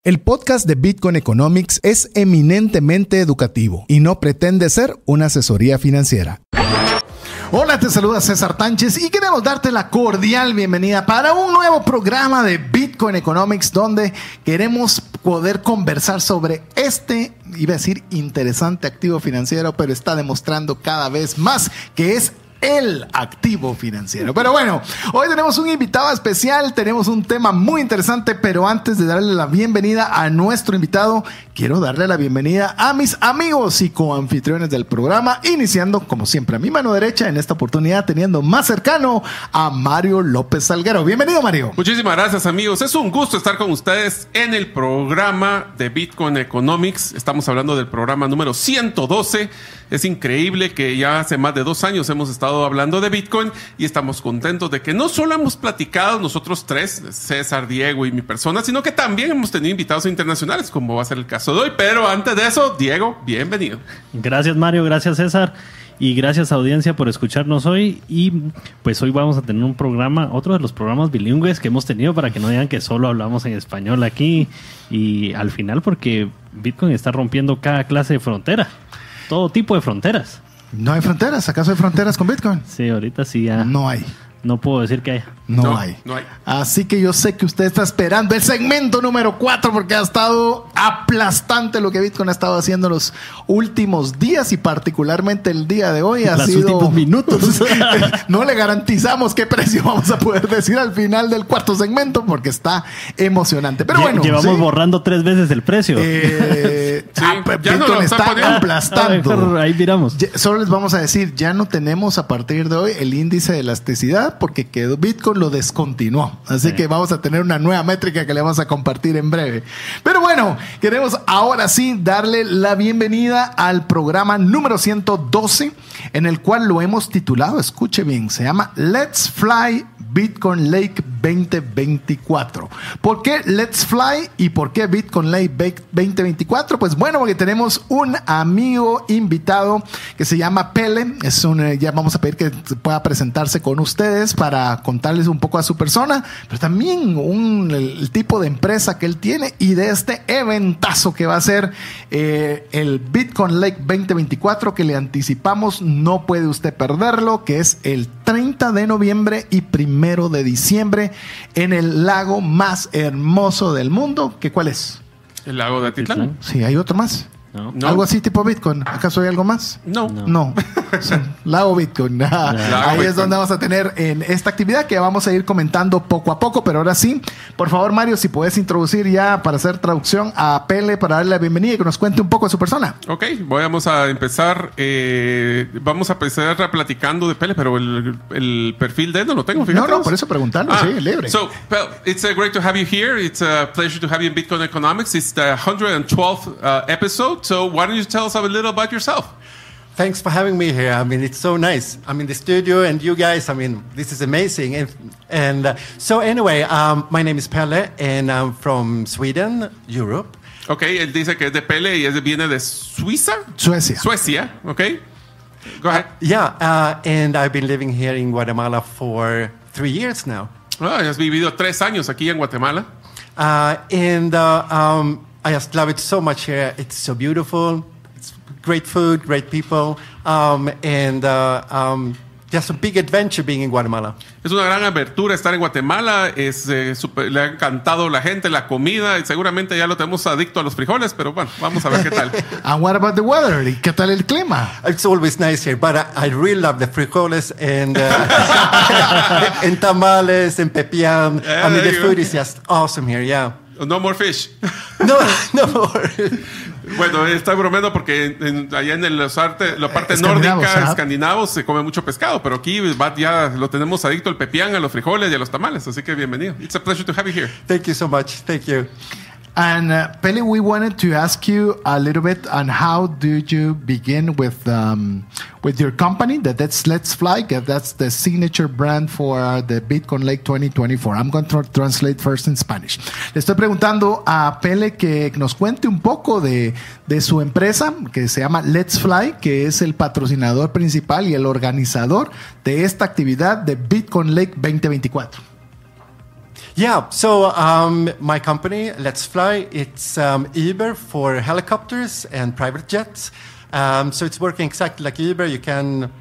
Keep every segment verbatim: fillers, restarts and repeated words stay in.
El podcast de Bitcoin Economics es eminentemente educativo y no pretende ser una asesoría financiera. Hola, te saluda César Tánchez y queremos darte la cordial bienvenida para un nuevo programa de Bitcoin Economics donde queremos poder conversar sobre este, iba a decir interesante activo financiero, pero está demostrando cada vez más que es el activo financiero. Pero bueno, hoy tenemos un invitado especial, tenemos un tema muy interesante, pero antes de darle la bienvenida a nuestro invitado, quiero darle la bienvenida a mis amigos y coanfitriones del programa, iniciando como siempre a mi mano derecha, en esta oportunidad teniendo más cercano a Mario López Salguero. Bienvenido, Mario. Muchísimas gracias, amigos. Es un gusto estar con ustedes en el programa de Bitcoin Economics. Estamos hablando del programa número ciento doce. Es increíble que ya hace más de dos años hemos estado hablando de Bitcoin y estamos contentos de que no solo hemos platicado nosotros tres, César, Diego y mi persona, sino que también hemos tenido invitados internacionales, como va a ser el caso de hoy. Pero antes de eso, Diego, bienvenido. Gracias, Mario. Gracias, César. Y gracias, audiencia, por escucharnos hoy. Y pues hoy vamos a tener un programa, otro de los programas bilingües que hemos tenido, para que no digan que solo hablamos en español aquí. Y al final, porque Bitcoin está rompiendo cada clase de frontera. Todo tipo de fronteras. ¿No hay fronteras? ¿Acaso hay fronteras con Bitcoin? Sí, ahorita sí ya. No hay. No puedo decir que haya. No, No, hay. no hay. Así que yo sé que usted está esperando el segmento número cuatro porque ha estado aplastante lo que Bitcoin ha estado haciendo los últimos días y particularmente el día de hoy ha Los sido... últimos minutos. No le garantizamos qué precio vamos a poder decir al final del cuarto segmento porque está emocionante. Pero Lle- bueno. Llevamos sí. borrando tres veces el precio. Eh, Sí, ah, ya no Bitcoin lo están está poniendo. aplastando. Ah, mejor ahí miramos. Ya- Solo les vamos a decir, ya no tenemos a partir de hoy el índice de elasticidad porque quedó Bitcoin lo descontinuó. Así Sí. que vamos a tener una nueva métrica que le vamos a compartir en breve. Pero bueno, queremos ahora sí darle la bienvenida al programa número ciento doce, en el cual lo hemos titulado, escuche bien, se llama Let's Fly Bitcoin Lake veinte veinticuatro. ¿Por qué Let's Fly y por qué Bitcoin Lake veinte veinticuatro? Pues bueno, porque tenemos un amigo invitado que se llama Pele. Es un, ya vamos a pedir que pueda presentarse con ustedes para contarles un poco a su persona, pero también un, el, el tipo de empresa que él tiene y de este eventazo que va a ser eh, el Bitcoin Lake veinte veinticuatro, que le anticipamos, no puede usted perderlo, que es el treinta de noviembre y primero de diciembre en el lago más hermoso del mundo. ¿Qué cuál es? El lago de Atitlán. Sí, hay otro más. No. No. Algo así tipo Bitcoin. ¿Acaso hay algo más? No. No. No, sí, lago Bitcoin. Ah, Lago ahí es Bitcoin. donde vamos a tener en esta actividad que vamos a ir comentando poco a poco, pero ahora sí, por favor, Mario, si puedes introducir ya para hacer traducción a Pele para darle la bienvenida y que nos cuente un poco de su persona. Ok, vamos a empezar. Eh, vamos a empezar platicando de Pele, pero el, el perfil de él no lo tengo. No, Fíjate. no, por eso preguntarlo, Ah, sí, libre. So, Pel, it's uh, great to have you here. It's a pleasure to have you in Bitcoin Economics. It's the one hundred twelfth uh, episode. So, why don't you tell us a little about yourself? Thanks for having me here. I mean, it's so nice. I'm in the studio, and you guys, I mean, this is amazing. And, and uh, so, anyway, um, my name is Pelle, and I'm from Sweden, Europe. Ok, él dice que es de Pele y es de- viene de Suiza. Suecia. Suecia, ok. Go ahead. Yeah, uh, and I've been living here in Guatemala for three years now. Ah, has vivido tres años aquí en Guatemala. Uh, and uh, um, I just love it so much here. It's so beautiful. It's great food, great people, um, and uh, um, just a big adventure being in Guatemala. Es una gran abertura estar en Guatemala. Es, eh, super- le ha encantado la gente, la comida. Y seguramente ya lo tenemos adicto a los frijoles, pero bueno, vamos a ver qué tal. And what about the weather? ¿Y qué tal el clima? It's always nice here, but I, I really love the frijoles and, uh, and tamales and pepián. Yeah, I mean, there the you food go. is just awesome here, yeah. No more fish. No, no more. Bueno, está bromeando porque en- en- allá en el- los arte- la parte escandinavos, nórdica, ajá. escandinavos, se come mucho pescado, pero aquí va- ya lo tenemos adicto al pepián, a los frijoles y a los tamales, así que bienvenido. It's a pleasure to have you here. Thank you so much. Thank you. And uh, Pele, we wanted to ask you a little bit on how did you begin with um, with your company? That that's Let's Fly. that That's the signature brand for uh, the Bitcoin Lake twenty twenty-four. I'm going to translate first in Spanish. Le estoy preguntando a Pele que nos cuente un poco de, de su empresa que se llama Let's Fly, que es el patrocinador principal y el organizador de esta actividad de Bitcoin Lake veinte veinticuatro. Yeah, so um, my company, Let's Fly, it's um, Uber for helicopters and private jets. Um, so it's working exactly like Uber. You can, uh,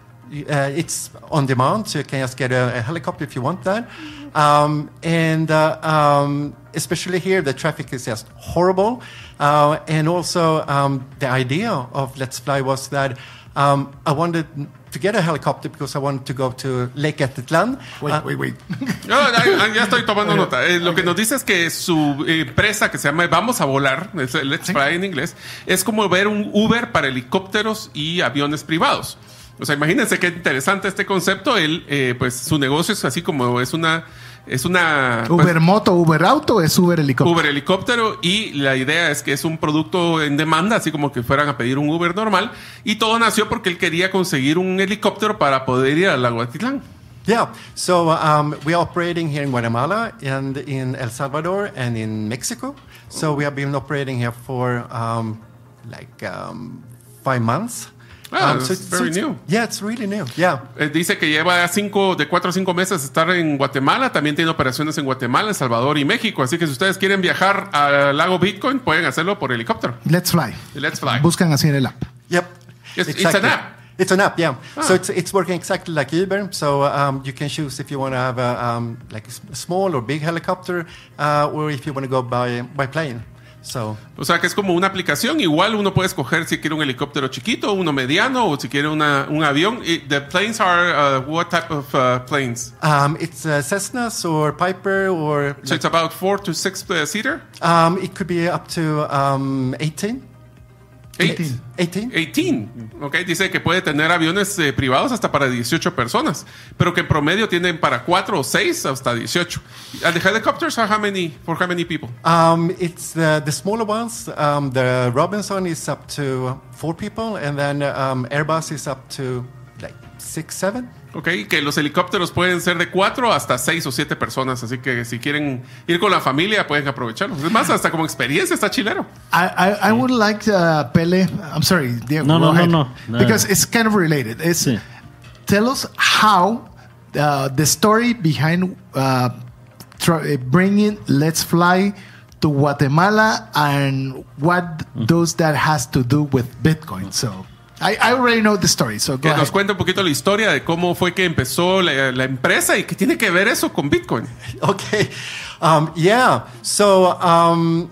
it's on demand, so you can just get a, a helicopter if you want that. Um, and uh, um, especially here, the traffic is just horrible. Uh, and also, um, the idea of Let's Fly was that um, I wanted to get a helicopter because I wanted to go to Lake Etitlán. Wait, Uh, wait, wait. No, ya estoy tomando nota. Eh, lo que nos dice es que su empresa que se llama Vamos a Volar, es Let's Fly en inglés, es como ver un Uber para helicópteros y aviones privados. O sea, imagínense qué interesante este concepto. Él, eh, pues, su negocio es así como es una... Es una... pues, Uber moto, Uber auto, es Uber helicóptero. Uber helicóptero, y la idea es que es un producto en demanda, así como que fueran a pedir un Uber normal, y todo nació porque él quería conseguir un helicóptero para poder ir al lago Atitlán. Yeah, so um, we are operating here in Guatemala and in El Salvador and in Mexico. So we have been operating here for um, like um, five months. Ah, Um, that's so it's- so very it's- new. Yeah, it's really new. Yeah. Eh, dice que lleva cinco, de cuatro a cinco meses estar en Guatemala. También tiene operaciones en Guatemala, El Salvador y México. Así que si ustedes quieren viajar al lago Bitcoin, pueden hacerlo por helicóptero. Let's Fly. Let's Fly. Buscan así en el app. Yep. It's- it's an app. It's an app, yeah. Ah. So it's it's working exactly like Uber. So um, you can choose if you want to have a um, like a s- small or big helicopter, uh, or if you want to go by by plane. So O sea que es como una aplicación. Igual uno puede escoger si quiere un helicóptero chiquito, uno mediano, o si quiere una, un avión. Y the planes are uh, what type of uh, planes? um, it's uh, Cessnas or Piper or So it's about four to six uh, seater. um, it could be up to um, eighteen. Eight. eighteen. eighteen. Ok, dice que puede tener aviones eh, privados hasta para dieciocho personas, pero que en promedio tienen para cuatro o seis hasta dieciocho. And the helicopters are how many, for how many people? Um, it's the, the smaller ones. Um, the Robinson is up to four people, and then um, Airbus is up to like six, seven. Ok, que los helicópteros pueden ser de cuatro hasta seis o siete personas, así que si quieren ir con la familia pueden aprovecharlos. Es más, hasta como experiencia está chilero. I, I, I would like uh, Pele. I'm sorry, Diego. No, go no, no, ahead. no, no. Because it's kind of related. It's, Sí. Tell us how uh, the story behind uh, tr- uh, bringing Let's Fly to Guatemala and what does that has to do with Bitcoin. So I, I already know the story. So go Que ahead. nos cuenta un poquito la historia de cómo fue que empezó la, la empresa y qué tiene que ver eso con Bitcoin. Okay. Um, yeah. So um,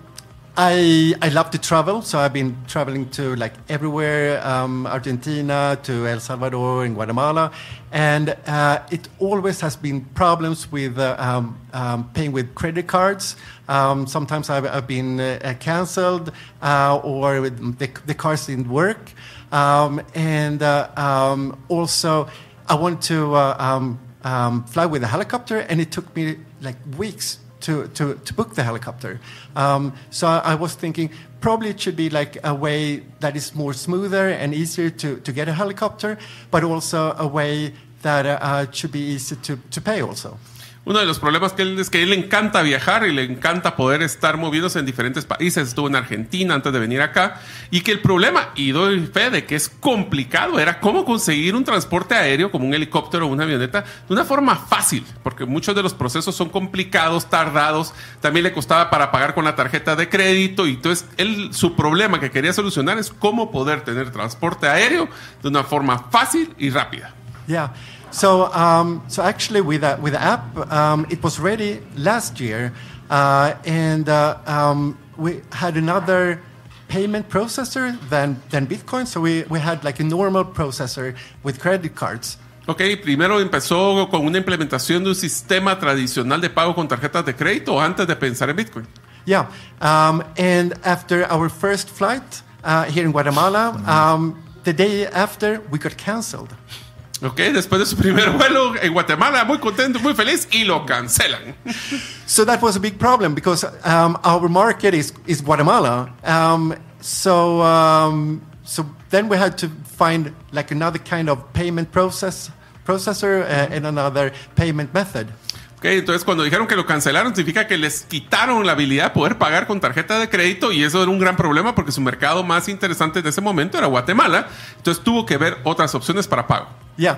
I I love to travel. So I've been traveling to like everywhere, um, Argentina to El Salvador and Guatemala, and uh, it always has been problems with uh, um, um, paying with credit cards. Um, sometimes I've, I've been uh, cancelled, uh, or with the, the cards didn't work, um, and uh, um, also I wanted to uh, um, um, fly with a helicopter, and it took me like weeks to, to, to book the helicopter. Um, so I, I was thinking probably it should be like a way that is more smoother and easier to, to get a helicopter, but also a way that uh, should be easy to, to pay also. Uno de los problemas que él es que a él le encanta viajar y le encanta poder estar moviéndose en diferentes países. Estuvo en Argentina antes de venir acá. Y que el problema, y doy fe de que es complicado, era cómo conseguir un transporte aéreo como un helicóptero o una avioneta de una forma fácil. Porque muchos de los procesos son complicados, tardados. También le costaba para pagar con la tarjeta de crédito. Y entonces él, su problema que quería solucionar es cómo poder tener transporte aéreo de una forma fácil y rápida. Yeah. So, um, so actually, with the, with the app, um, it was ready last year, uh, and uh, um, we had another payment processor than than Bitcoin. So we, we had like a normal processor with credit cards. Ok, primero empezó con una implementación de un sistema tradicional de pago con tarjetas de crédito antes de pensar en Bitcoin. Yeah. Um, and after our first flight uh, here in Guatemala, um, the day after we got canceled. Ok, después de su primer vuelo en Guatemala, muy contento, muy feliz, y lo cancelan. So that was a big problem because um, our market is, is Guatemala. Um, so um, so then we had to find like another kind of payment process processor uh, and another payment method. Ok, entonces cuando dijeron que lo cancelaron, significa que les quitaron la habilidad de poder pagar con tarjeta de crédito, y eso era un gran problema porque su mercado más interesante en ese momento era Guatemala. Entonces tuvo que ver otras opciones para pago. Yeah.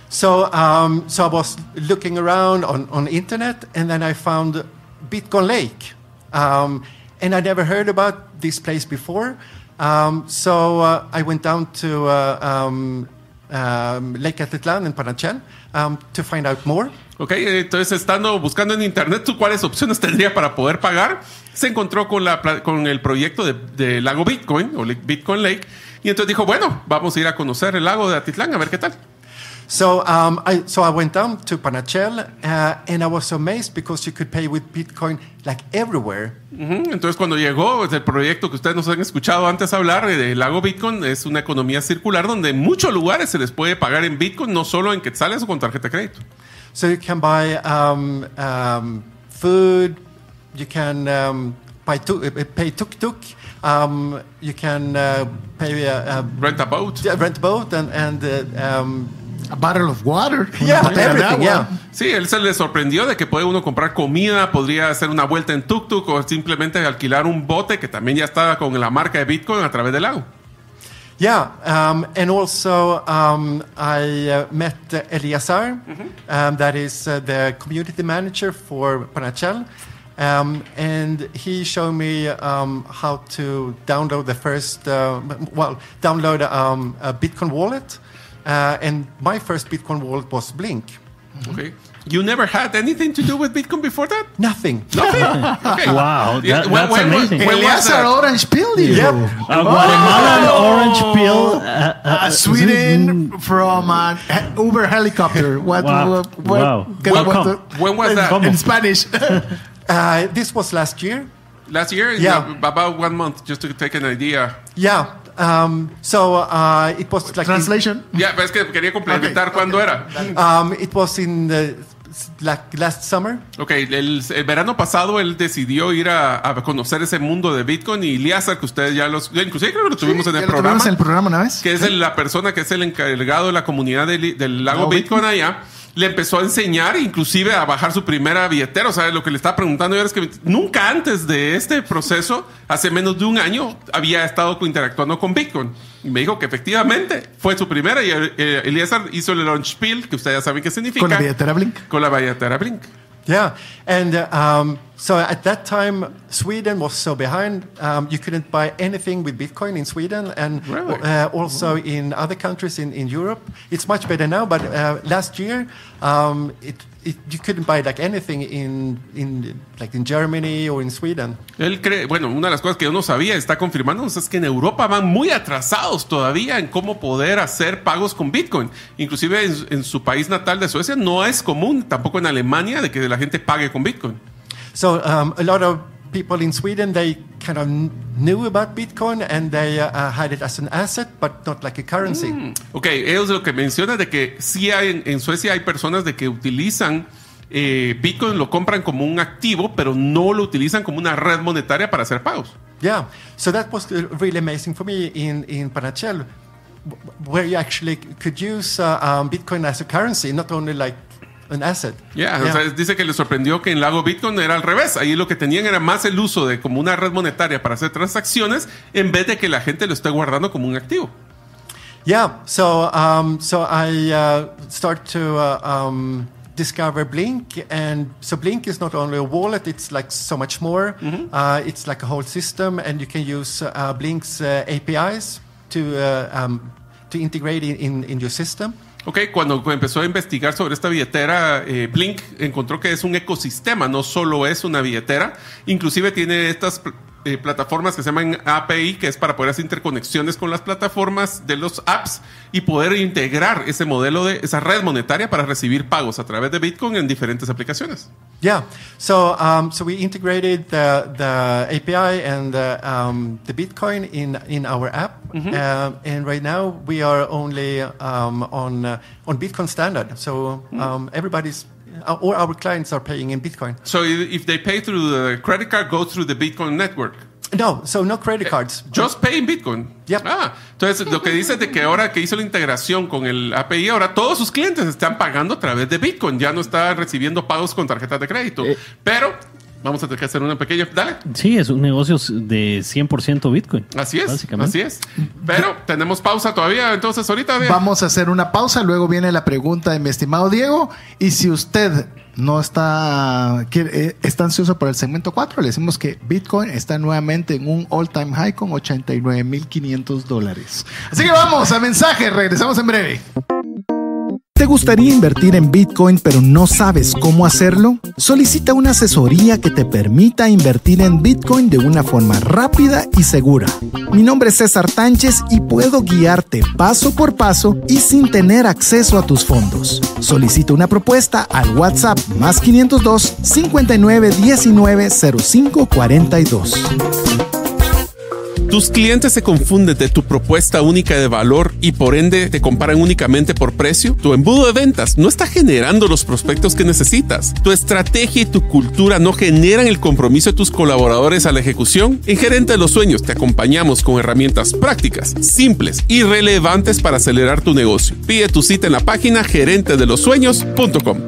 So, um, so I was looking around on, on the internet, and then I found Bitcoin Lake. Um, and I never heard about this place before. Um, so uh, I went down to uh, um, um, Lake Atitlan in Panachel um, to find out more. Ok, entonces estando buscando en internet tú cuáles opciones tendría para poder pagar, se encontró con, la, con el proyecto de, de Lago Bitcoin o Bitcoin Lake y entonces dijo, bueno, vamos a ir a conocer el lago de Atitlán a ver qué tal. So, um, I, so I went down to Panachel, uh, and I was amazed because you could pay with Bitcoin like everywhere. Uh-huh. Entonces, cuando llegó pues, el proyecto que ustedes nos han escuchado antes hablar del lago Bitcoin, es una economía circular donde en muchos lugares se les puede pagar en Bitcoin, no solo en quetzales o con tarjeta de crédito. So you can buy um, um, food, you can um, buy tuk, uh, pay tuk-tuk, um, you can uh, pay uh, uh, Rent a boat. yeah, rent a boat, and, and uh, um, A bottle of water. yeah, Una botella de everything, agua. yeah. Sí, él se le sorprendió de que puede uno comprar comida, podría hacer una vuelta en tuk-tuk o simplemente alquilar un bote que también ya está con la marca de Bitcoin a través del lago. Yeah, um, and also um, I uh, met uh, Eliazar, um, that is uh, the community manager for Panachel, um, and he showed me um, how to download the first, uh, well, download um, a Bitcoin wallet, uh, and my first Bitcoin wallet was Blink. Okay. You never had anything to do with Bitcoin before that? Nothing. Nothing. Okay. Wow, Yeah, that, when- that's when- amazing. when- was Eleazar that? Orange Pill, you. Yep. A Guatemalan orange pill. Uh, Uh, Sweden from an he- Uber helicopter. What? Wow. what, what Wow. can- what Welcome. the- When was in- that? In Spanish. Uh, this was last year. Last year? Yeah. About one month, just to take an idea. Yeah. Um, so uh, it was like in- Translation. Ya, yeah, es que quería complementar cuándo era. um, it was in the, like last summer. Ok, el, el verano pasado él decidió ir a, a conocer ese mundo de Bitcoin y Eliazar, que ustedes ya los... ya inclusive creo que lo tuvimos en Ya el lo programa. tuvimos en el programa una vez. Que es el- la persona que es el encargado de la comunidad del, del lago Lago Bitcoin allá, le empezó a enseñar, inclusive a bajar su primera billetera. O sea, lo que le estaba preguntando yo es que nunca antes de este proceso, hace menos de un año, había estado interactuando con Bitcoin. Y me dijo que efectivamente fue su primera y eh, Eliazar hizo el launch pill, que ustedes ya saben qué significa. Con la billetera Blink. Con la billetera Blink. Yeah, and uh, um, so at that time, Sweden was so behind. Um, you couldn't buy anything with Bitcoin in Sweden, and Really? uh, also in other countries in, in Europe. It's much better now, but uh, last year, um, it, it you couldn't buy like anything in in like in Germany or in Sweden. Él cree, bueno, una de las cosas que yo no sabía, está confirmándonos, es que en Europa van muy atrasados todavía en cómo poder hacer pagos con Bitcoin. Inclusive en, en su país natal de Suecia no es común, tampoco en Alemania, de que la gente pague con Bitcoin. So um, a lot of people in Sweden, they kind of kn- knew about Bitcoin, and they uh, uh, had it as an asset, but not like a currency. Ok, ellos lo que mencionan de que sí hay en, en Suecia hay personas de que utilizan eh, Bitcoin, lo compran como un activo, pero no lo utilizan como una red monetaria para hacer pagos. Yeah, so that was uh, really amazing for me in, in Panachel, w- where you actually c- could use uh, um, Bitcoin as a currency, not only like an asset. Yeah, o sea, dice que le sorprendió que en Lago Bitcoin era al revés. Ahí lo que tenían era más el uso de como una red monetaria para hacer transacciones en vez de que la gente lo esté guardando como un activo. Yeah, so um, so I uh, start to uh, um, discover Blink, and so Blink is not only a wallet; it's like so much more. Uh, it's like a whole system, and you can use uh, Blink's uh, A P Is to uh, um, to integrate in, in, in your system. Ok, cuando empezó a investigar sobre esta billetera, eh, Blink encontró que es un ecosistema, no solo es una billetera, inclusive tiene estas pl- eh, plataformas que se llaman A P I, que es para poder hacer interconexiones con las plataformas de los apps y poder integrar ese modelo de esa red monetaria para recibir pagos a través de Bitcoin en diferentes aplicaciones. Yeah, so um, so we integrated the the A P I and the, um, the Bitcoin in in our app, um, and right now we are only um, on uh, on Bitcoin standard. So um, everybody's uh, all our clients are paying in Bitcoin. So if they pay through the credit card, go through the Bitcoin network. No, so no credit cards. Just pay in Bitcoin. Yep. Ah, entonces lo que dice es de que ahora que hizo la integración con el A P I, ahora todos sus clientes están pagando a través de Bitcoin. Ya no está recibiendo pagos con tarjetas de crédito. Eh. Pero Vamos a tener que hacer una pequeña... Dale. Sí, es un negocio de cien por ciento Bitcoin. Así es, básicamente. así es. Pero tenemos pausa todavía, entonces ahorita... De... Vamos a hacer una pausa, luego viene la pregunta de mi estimado Diego. Y si usted no está, quiere, está ansioso por el segmento cuatro, le decimos que Bitcoin está nuevamente en un all-time high con ochenta y nueve mil quinientos dólares. Así que vamos a mensaje, regresamos en breve. ¿Te gustaría invertir en Bitcoin pero no sabes cómo hacerlo? Solicita una asesoría que te permita invertir en Bitcoin de una forma rápida y segura. Mi nombre es César Tánchez y puedo guiarte paso por paso y sin tener acceso a tus fondos. Solicita una propuesta al WhatsApp más quinientos dos, cincuenta y nueve, diecinueve, cero cinco cuarenta y dos. Tus clientes se confunden de tu propuesta única de valor y por ende te comparan únicamente por precio. Tu embudo de ventas no está generando los prospectos que necesitas. Tu estrategia y tu cultura no generan el compromiso de tus colaboradores a la ejecución. En Gerente de los Sueños te acompañamos con herramientas prácticas, simples y relevantes para acelerar tu negocio. Pide tu cita en la página gerente de los sueños punto com.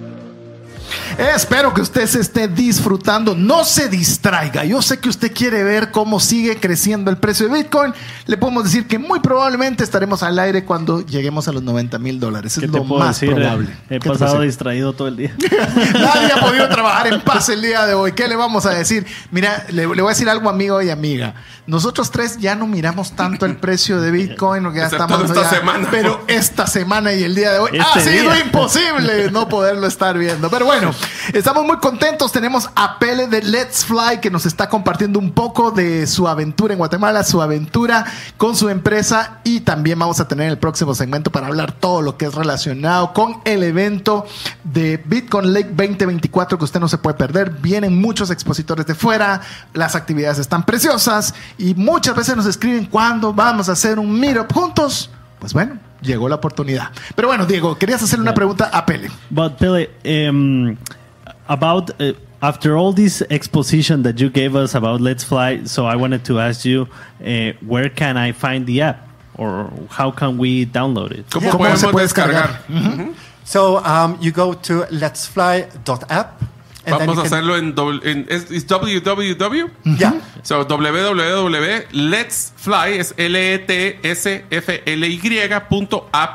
Espero que usted se esté disfrutando, no se distraiga. Yo sé que usted quiere ver cómo sigue creciendo el precio de Bitcoin. Le podemos decir que muy probablemente estaremos al aire cuando lleguemos a los noventa mil dólares. Es lo más decir? probable. He pasado distraído todo el día. Nadie ha podido trabajar en paz el día de hoy. ¿Qué le vamos a decir? Mira, le, le voy a decir algo, amigo y amiga. Nosotros tres ya no miramos tanto el precio de Bitcoin, porque ya estamos esta ya, semana. Pero esta semana y el día de hoy este ha sido día. imposible no poderlo estar viendo. Pero bueno, estamos muy contentos. Tenemos a Pele de Let's Fly que nos está compartiendo un poco de su aventura en Guatemala, su aventura con su empresa, y también vamos a tener el próximo segmento para hablar todo lo que es relacionado con el evento de Bitcoin Lake veinte veinticuatro que usted no se puede perder. Vienen muchos expositores de fuera, las actividades están preciosas y muchas veces nos escriben cuándo vamos a hacer un meetup juntos. Pues bueno, llegó la oportunidad. Pero bueno, Diego, querías hacerle una pregunta a Pele. But Pele, um, about uh, after all this exposition that you gave us about Let's Fly, so I wanted to ask you, uh, where can I find the app, or how can we download it? ¿Cómo, ¿Cómo podemos se puede descargar? descargar? Uh-huh. So um, you go to let's fly dot app. And Vamos a then you can- hacerlo en, doble- en es, es www. Yeah. So www. Let's Fly es L E T S F L Y punto app.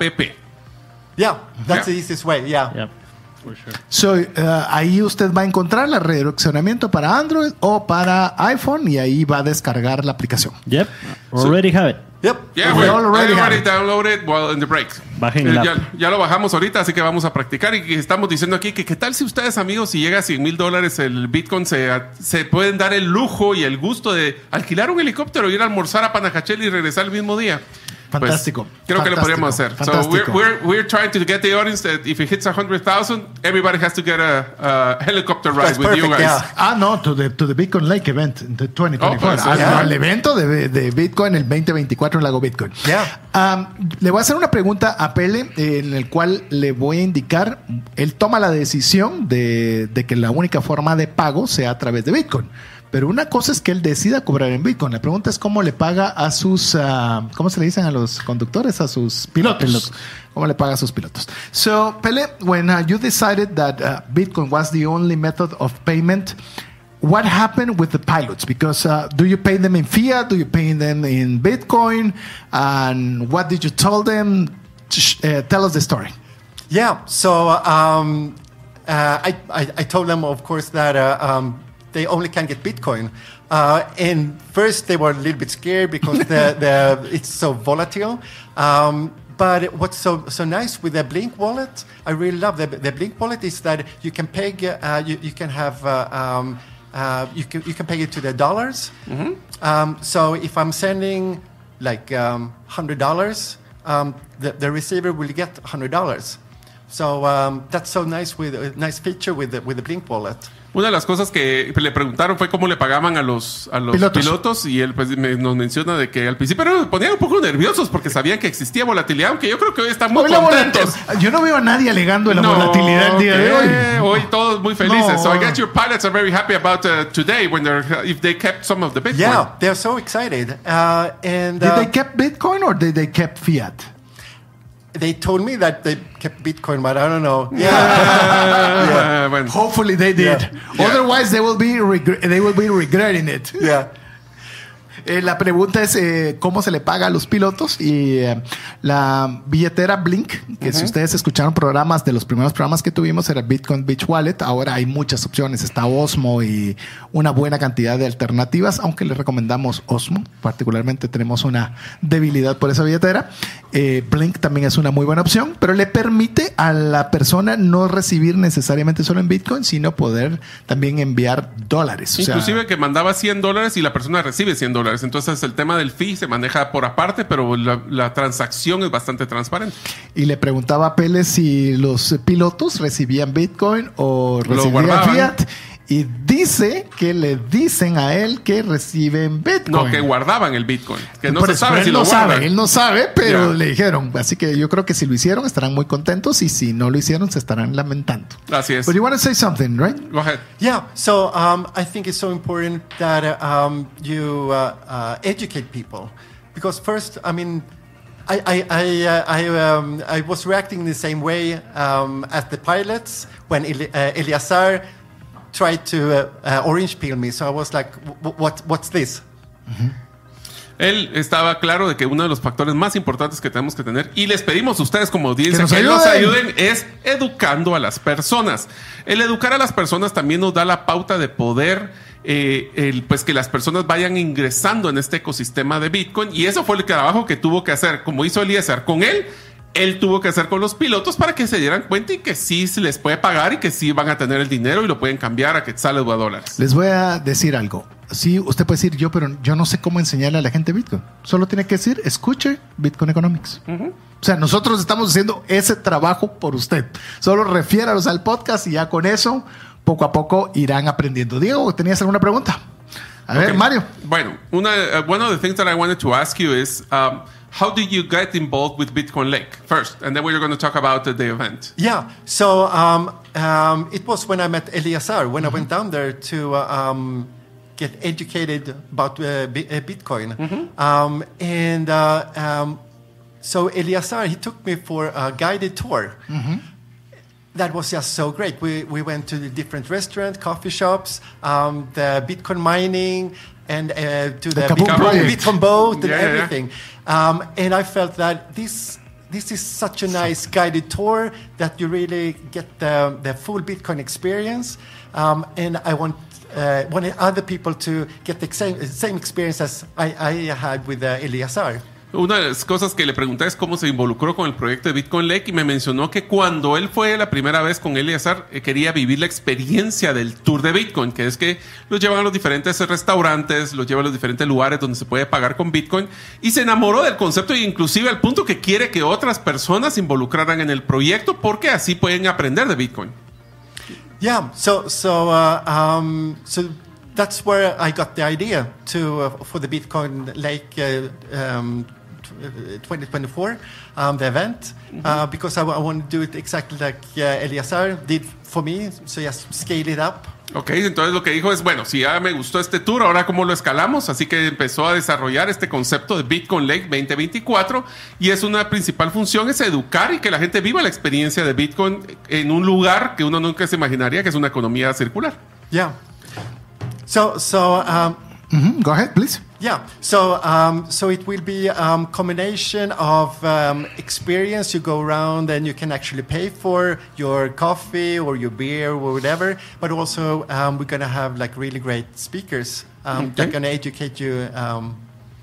Yeah, that's Yeah. the easiest way. Yeah. Yeah, for sure. So, uh, ahí usted va a encontrar el redireccionamiento para Android o para iPhone y ahí va a descargar la aplicación. Yep, already have it. Yep. Yeah, We we already already, have already it. downloaded while in the break. Bajen Eh, el ya, app. ya lo bajamos ahorita, así que vamos a practicar. Y que estamos diciendo aquí que qué tal si ustedes, amigos, si llega a cien mil dólares el Bitcoin, se, se pueden dar el lujo y el gusto de alquilar un helicóptero, ir a almorzar a Panajachel y regresar el mismo día. Fantástico. Pues, creo que lo podríamos hacer. So Fantástico. we're, we're, we're trying to get the audience that if it hits one hundred thousand, everybody has to get a, a helicopter ride That's with you perfect, guys. yeah. Ah, no, to the, to the Bitcoin Lake event, the veinte veinticuatro. Oh, pues, Ah, yeah. no, el evento de, de Bitcoin, el veinte veinticuatro en Lago Bitcoin. Yeah. Um, le voy a hacer una pregunta a Pele, eh, en el cual le voy a indicar, él toma la decisión de, de que la única forma de pago sea a través de Bitcoin. Pero una cosa es que él decida cobrar en Bitcoin. La pregunta es cómo le paga a sus, uh, ¿cómo se le dicen a los conductores? A sus pilotos. Pilotos. ¿Cómo le paga a sus pilotos? So, Pele, when uh, you decided that uh, Bitcoin was the only method of payment, what happened with the pilots? Because uh, do you pay them in fiat? Do you pay them in Bitcoin? And what did you tell them? Sh- Uh, tell us the story. Yeah. So um, uh, I, I I told them, of course, that uh, um, they only can get Bitcoin. Uh, and first, they were a little bit scared because the, the it's so volatile. Um, but what's so so nice with the Blink wallet, I really love the the Blink wallet is that you can peg, uh, you you can have. Uh, um, uh, you can you can peg it to the dollars. Um, so if I'm sending like um, hundred dollars, um, the the receiver will get hundred dollars. So um, that's so nice with a nice feature with the, with the Blink wallet. Una de las cosas que le preguntaron fue cómo le pagaban a los, a los pilotos. Pilotos. y él pues, me- nos menciona de que al principio nos ponían un poco nerviosos porque sabían que existía volatilidad, aunque yo creo que hoy están muy Hoy la contentos. volat- Yo no veo a nadie alegando de la volatilidad el día de ¿qué? hoy. Hoy todos muy felices. No. So I guess your pilots are very happy about uh, today when they're if they kept some of the Bitcoin. Yeah, they're so excited. Uh, and Did uh, they keep Bitcoin or did they keep fiat? they told me that they kept Bitcoin, but I don't know. Yeah. Ah, bueno. Hopefully they did. Yeah. Otherwise they will be regre- they will be regretting it. Yeah. Eh, la pregunta es eh, cómo se le paga a los pilotos y eh, la billetera Blink, que uh-huh. si ustedes escucharon programas de los primeros programas que tuvimos era Bitcoin Beach Wallet. Ahora hay muchas opciones, está Osmo y una buena cantidad de alternativas, aunque les recomendamos Osmo, particularmente tenemos una debilidad por esa billetera. eh, Blink también es una muy buena opción, pero le permite a la persona no recibir necesariamente solo en Bitcoin, sino poder también enviar dólares. Inclusive o sea, que mandaba cien dólares y la persona recibe cien dólares. Entonces el tema del fee se maneja por aparte, pero la, la transacción es bastante transparente. Y le preguntaba a Pérez si los pilotos recibían Bitcoin o recibían fiat. Y dice que le dicen a él que reciben Bitcoin. No, que guardaban el Bitcoin. Que no Por se eso, sabe él si no lo sabe, guardan. él no sabe, pero Yeah. le dijeron. Así que yo creo que si lo hicieron estarán muy contentos y si no lo hicieron se estarán lamentando. Así es. But you want to say something, right? Go ahead. Yeah, so um, I think it's so important that uh, um, you uh, uh, educate people, because first, I mean, I I I, uh, I, um, I was reacting the same way um, as the pilots when Eli- uh, Eleazar tried to uh, uh, orange peel me. So I was like, what what's this? Uh-huh. Él estaba claro de que uno de los factores más importantes que tenemos que tener, y les pedimos a ustedes como audiencia que nos que ayuden. nos ayuden, es educando a las personas. El educar a las personas también nos da la pauta de poder, eh, el, pues que las personas vayan ingresando en este ecosistema de Bitcoin, y eso fue el trabajo que tuvo que hacer, como hizo Eliezer con él. Él tuvo que hacer con los pilotos para que se dieran cuenta y que sí se les puede pagar y que sí van a tener el dinero y lo pueden cambiar a quetzales o a dólares. Les voy a decir algo. Sí, usted puede decir yo, pero yo no sé cómo enseñarle a la gente Bitcoin. Solo tiene que decir, escuche Bitcoin Economics. Uh-huh. O sea, nosotros estamos haciendo ese trabajo por usted. Solo refiéralos al podcast y ya con eso, poco a poco irán aprendiendo. Diego, ¿tenías alguna pregunta? A okay. ver, Mario. Bueno, una, uh, one of the things that I wanted to ask you is, um, how did you get involved with Bitcoin Lake first? And then we're going to talk about uh, the event. Yeah, so um, um, it was when I met Eleazar, when mm-hmm. I went down there to uh, um, get educated about uh, B- uh, Bitcoin. Mm-hmm. Um, and uh, um, so Eleazar, he took me for a guided tour. Mm-hmm. That was just so great. We we went to the different restaurants, coffee shops, um, the Bitcoin mining, and uh, to the, the Bitcoin, Bitcoin boat and yeah, everything. Yeah. Um, and I felt that this this is such a nice guided tour that you really get the the full Bitcoin experience. Um, and I want uh, wanted other people to get the same same experience as I, I had with uh, Eleazar. Una de las cosas que le pregunté es cómo se involucró con el proyecto de Bitcoin Lake y me mencionó que cuando él fue la primera vez con Eleazar eh, quería vivir la experiencia del tour de Bitcoin, que es que los llevan a los diferentes restaurantes, los llevan a los diferentes lugares donde se puede pagar con Bitcoin, y se enamoró del concepto e inclusive al punto que quiere que otras personas se involucraran en el proyecto porque así pueden aprender de Bitcoin. Yeah, so so uh, um, so that's where I got the idea to uh, for the Bitcoin Lake uh, um, twenty twenty-four, um, the event, mm-hmm. uh, because I, w- I want to do it exactly like uh, Eleazar did for me, so just scale it up. Ok, entonces lo que dijo es, bueno, si ya me gustó este tour, ahora cómo lo escalamos, así que empezó a desarrollar este concepto de Bitcoin Lake veinte veinticuatro, y es una principal función, es educar y que la gente viva la experiencia de Bitcoin en un lugar que uno nunca se imaginaría que es una economía circular. Yeah. So, so, um, mm-hmm. Go ahead, please. Yeah, so um, so it will be a um, combination of um, experience. You go around and you can actually pay for your coffee or your beer or whatever. But also um, we're gonna have like really great speakers um, okay. that are gonna educate you. Um,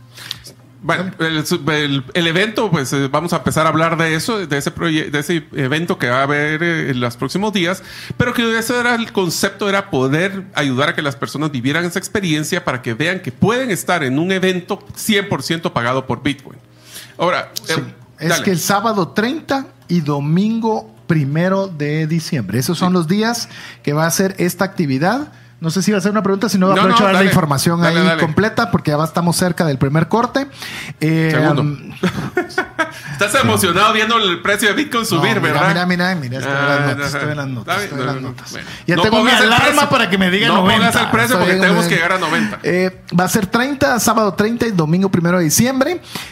Bueno, el, el, el evento, pues eh, vamos a empezar a hablar de eso, de ese proye- de ese evento que va a haber eh, en los próximos días, pero que ese era el concepto, era poder ayudar a que las personas vivieran esa experiencia para que vean que pueden estar en un evento cien por ciento pagado por Bitcoin. Ahora, sí, eh, es dale. que el sábado treinta y domingo primero de diciembre, esos son sí. los días que va a ser esta actividad. No sé si va a ser una pregunta, si no, no aprovecho no, dar dale, la información dale, ahí dale. completa porque ya estamos cerca del primer corte. Eh, Segundo. Um, Estás emocionado viendo el precio de Bitcoin subir, no, mira, ¿verdad? Mira, mira, mira, estoy ah, en las notas, estoy en las notas, estoy en las notas. Bueno, ya no tengo mi alarma para que me diga no noventa. No pongas el precio Estoy porque en tenemos el, que llegar a noventa. Eh, va a ser treinta, sábado treinta y domingo primero de diciembre.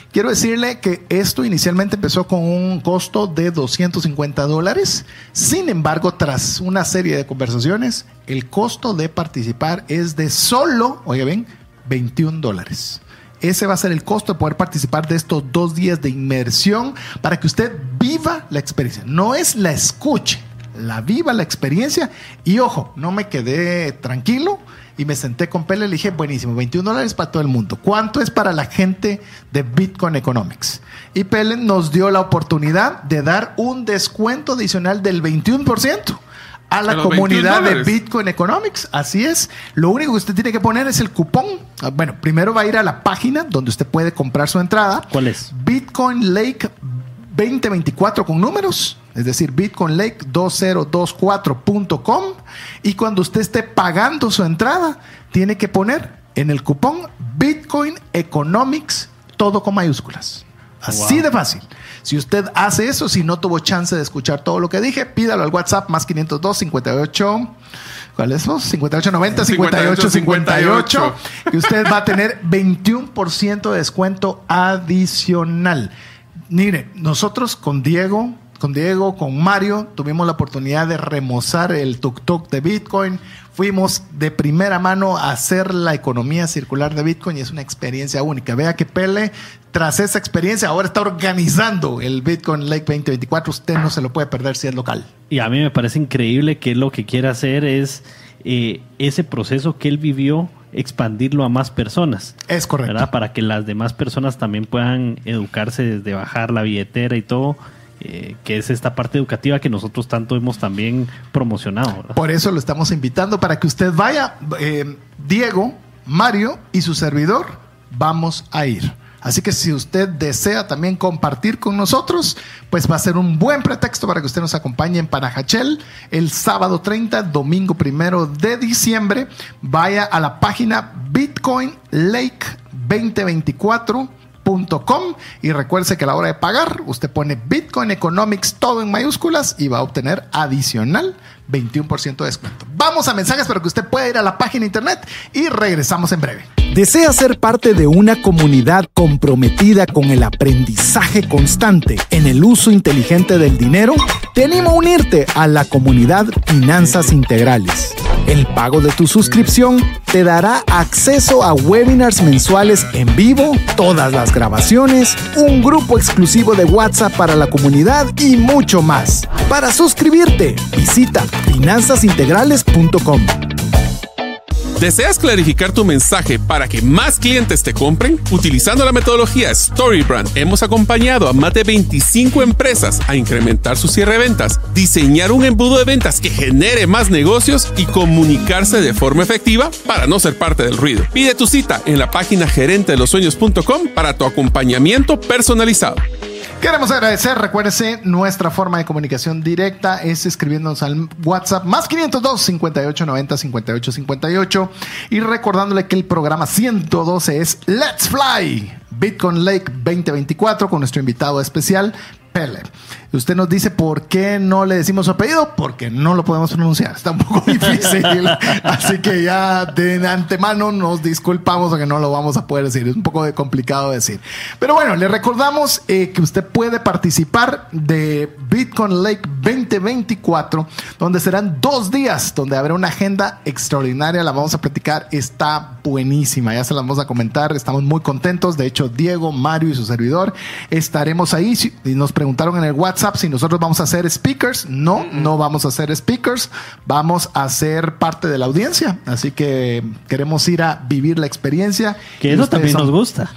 quiero decirle que esto inicialmente empezó con un costo de doscientos cincuenta dólares. Sin embargo, tras una serie de conversaciones, el costo de participar es de solo, oiga bien, veintiún dólares. Ese va a ser el costo de poder participar de estos dos días de inmersión para que usted viva la experiencia. No es la escuche, la viva la experiencia. Y ojo, no me quedé tranquilo y me senté con Pele y le dije, buenísimo, veintiún dólares para todo el mundo. ¿Cuánto es para la gente de Bitcoin Economics? Y Pele nos dio la oportunidad de dar un descuento adicional del veintiuno por ciento. A la comunidad de Bitcoin Economics. Así es. Lo único que usted tiene que poner es el cupón. Bueno, primero va a ir a la página donde usted puede comprar su entrada. ¿Cuál es? Bitcoin Lake veinte veinticuatro con números. Es decir, bitcoin lake dos mil veinticuatro punto com. Y cuando usted esté pagando su entrada, tiene que poner en el cupón Bitcoin Economics, todo con mayúsculas. Así wow. de fácil. Si usted hace eso, si no tuvo chance de escuchar todo lo que dije, pídalo al WhatsApp más quinientos dos, cincuenta y ocho. ¿Cuál es eso? cincuenta y ocho noventa, cincuenta y ocho cincuenta y ocho. Y usted va a tener veintiún por ciento de descuento adicional. Mire, nosotros con Diego, con Diego, con Mario, tuvimos la oportunidad de remozar el tuk-tuk de Bitcoin. Fuimos de primera mano a hacer la economía circular de Bitcoin y es una experiencia única. Vea que Pele, tras esa experiencia, ahora está organizando el Bitcoin Lake veinte veinticuatro. Usted no se lo puede perder si es local. Y a mí me parece increíble que lo que quiere hacer es eh, ese proceso que él vivió, expandirlo a más personas. Es correcto. ¿Verdad? Para que las demás personas también puedan educarse desde bajar la billetera y todo. Eh, que es esta parte educativa que nosotros tanto hemos también promocionado, ¿verdad? Por eso lo estamos invitando para que usted vaya. eh, Diego, Mario y su servidor vamos a ir. Así que si usted desea también compartir con nosotros, pues va a ser un buen pretexto para que usted nos acompañe en Panajachel el sábado treinta, domingo primero de diciembre. Vaya a la página bitcoin lake veinte veinticuatro punto com y recuerde que a la hora de pagar usted pone Bitcoin Economics todo en mayúsculas y va a obtener adicional veintiún por ciento de descuento. Vamos a mensajes para que usted pueda ir a la página de internet y regresamos en breve. ¿Desea ser parte de una comunidad comprometida con el aprendizaje constante en el uso inteligente del dinero? Te animo a unirte a la comunidad Finanzas Integrales. El pago de tu suscripción te dará acceso a webinars mensuales en vivo, todas las grabaciones, un grupo exclusivo de WhatsApp para la comunidad y mucho más. Para suscribirte, visita finanzas integrales punto com. ¿Deseas clarificar tu mensaje para que más clientes te compren? Utilizando la metodología StoryBrand, hemos acompañado a más de veinticinco empresas a incrementar su cierre de ventas, diseñar un embudo de ventas que genere más negocios y comunicarse de forma efectiva para no ser parte del ruido. Pide tu cita en la página gerente de los sueños punto com para tu acompañamiento personalizado. Queremos agradecer, recuérdese, nuestra forma de comunicación directa es escribiéndonos al WhatsApp más quinientos dos, cincuenta y ocho noventa, cincuenta y ocho cincuenta y ocho y recordándole que el programa ciento doce es Let's Fly Bitcoin Lake veinte veinticuatro con nuestro invitado especial, Pele. Usted nos dice por qué no le decimos su apellido, porque no lo podemos pronunciar, está un poco difícil, así que ya de antemano nos disculpamos porque no lo vamos a poder decir, es un poco complicado de decir. Pero bueno, le recordamos eh, que usted puede participar de Bitcoin Lake veinte veinticuatro, donde serán dos días, donde habrá una agenda extraordinaria, la vamos a platicar, está buenísima, ya se la vamos a comentar, estamos muy contentos. De hecho, Diego, Mario y su servidor estaremos ahí. Y nos preguntaron en el WhatsApp si nosotros vamos a ser speakers. No, mm-hmm. no vamos a ser speakers, vamos a ser parte de la audiencia, así que queremos ir a vivir la experiencia. Que eso también son... nos gusta.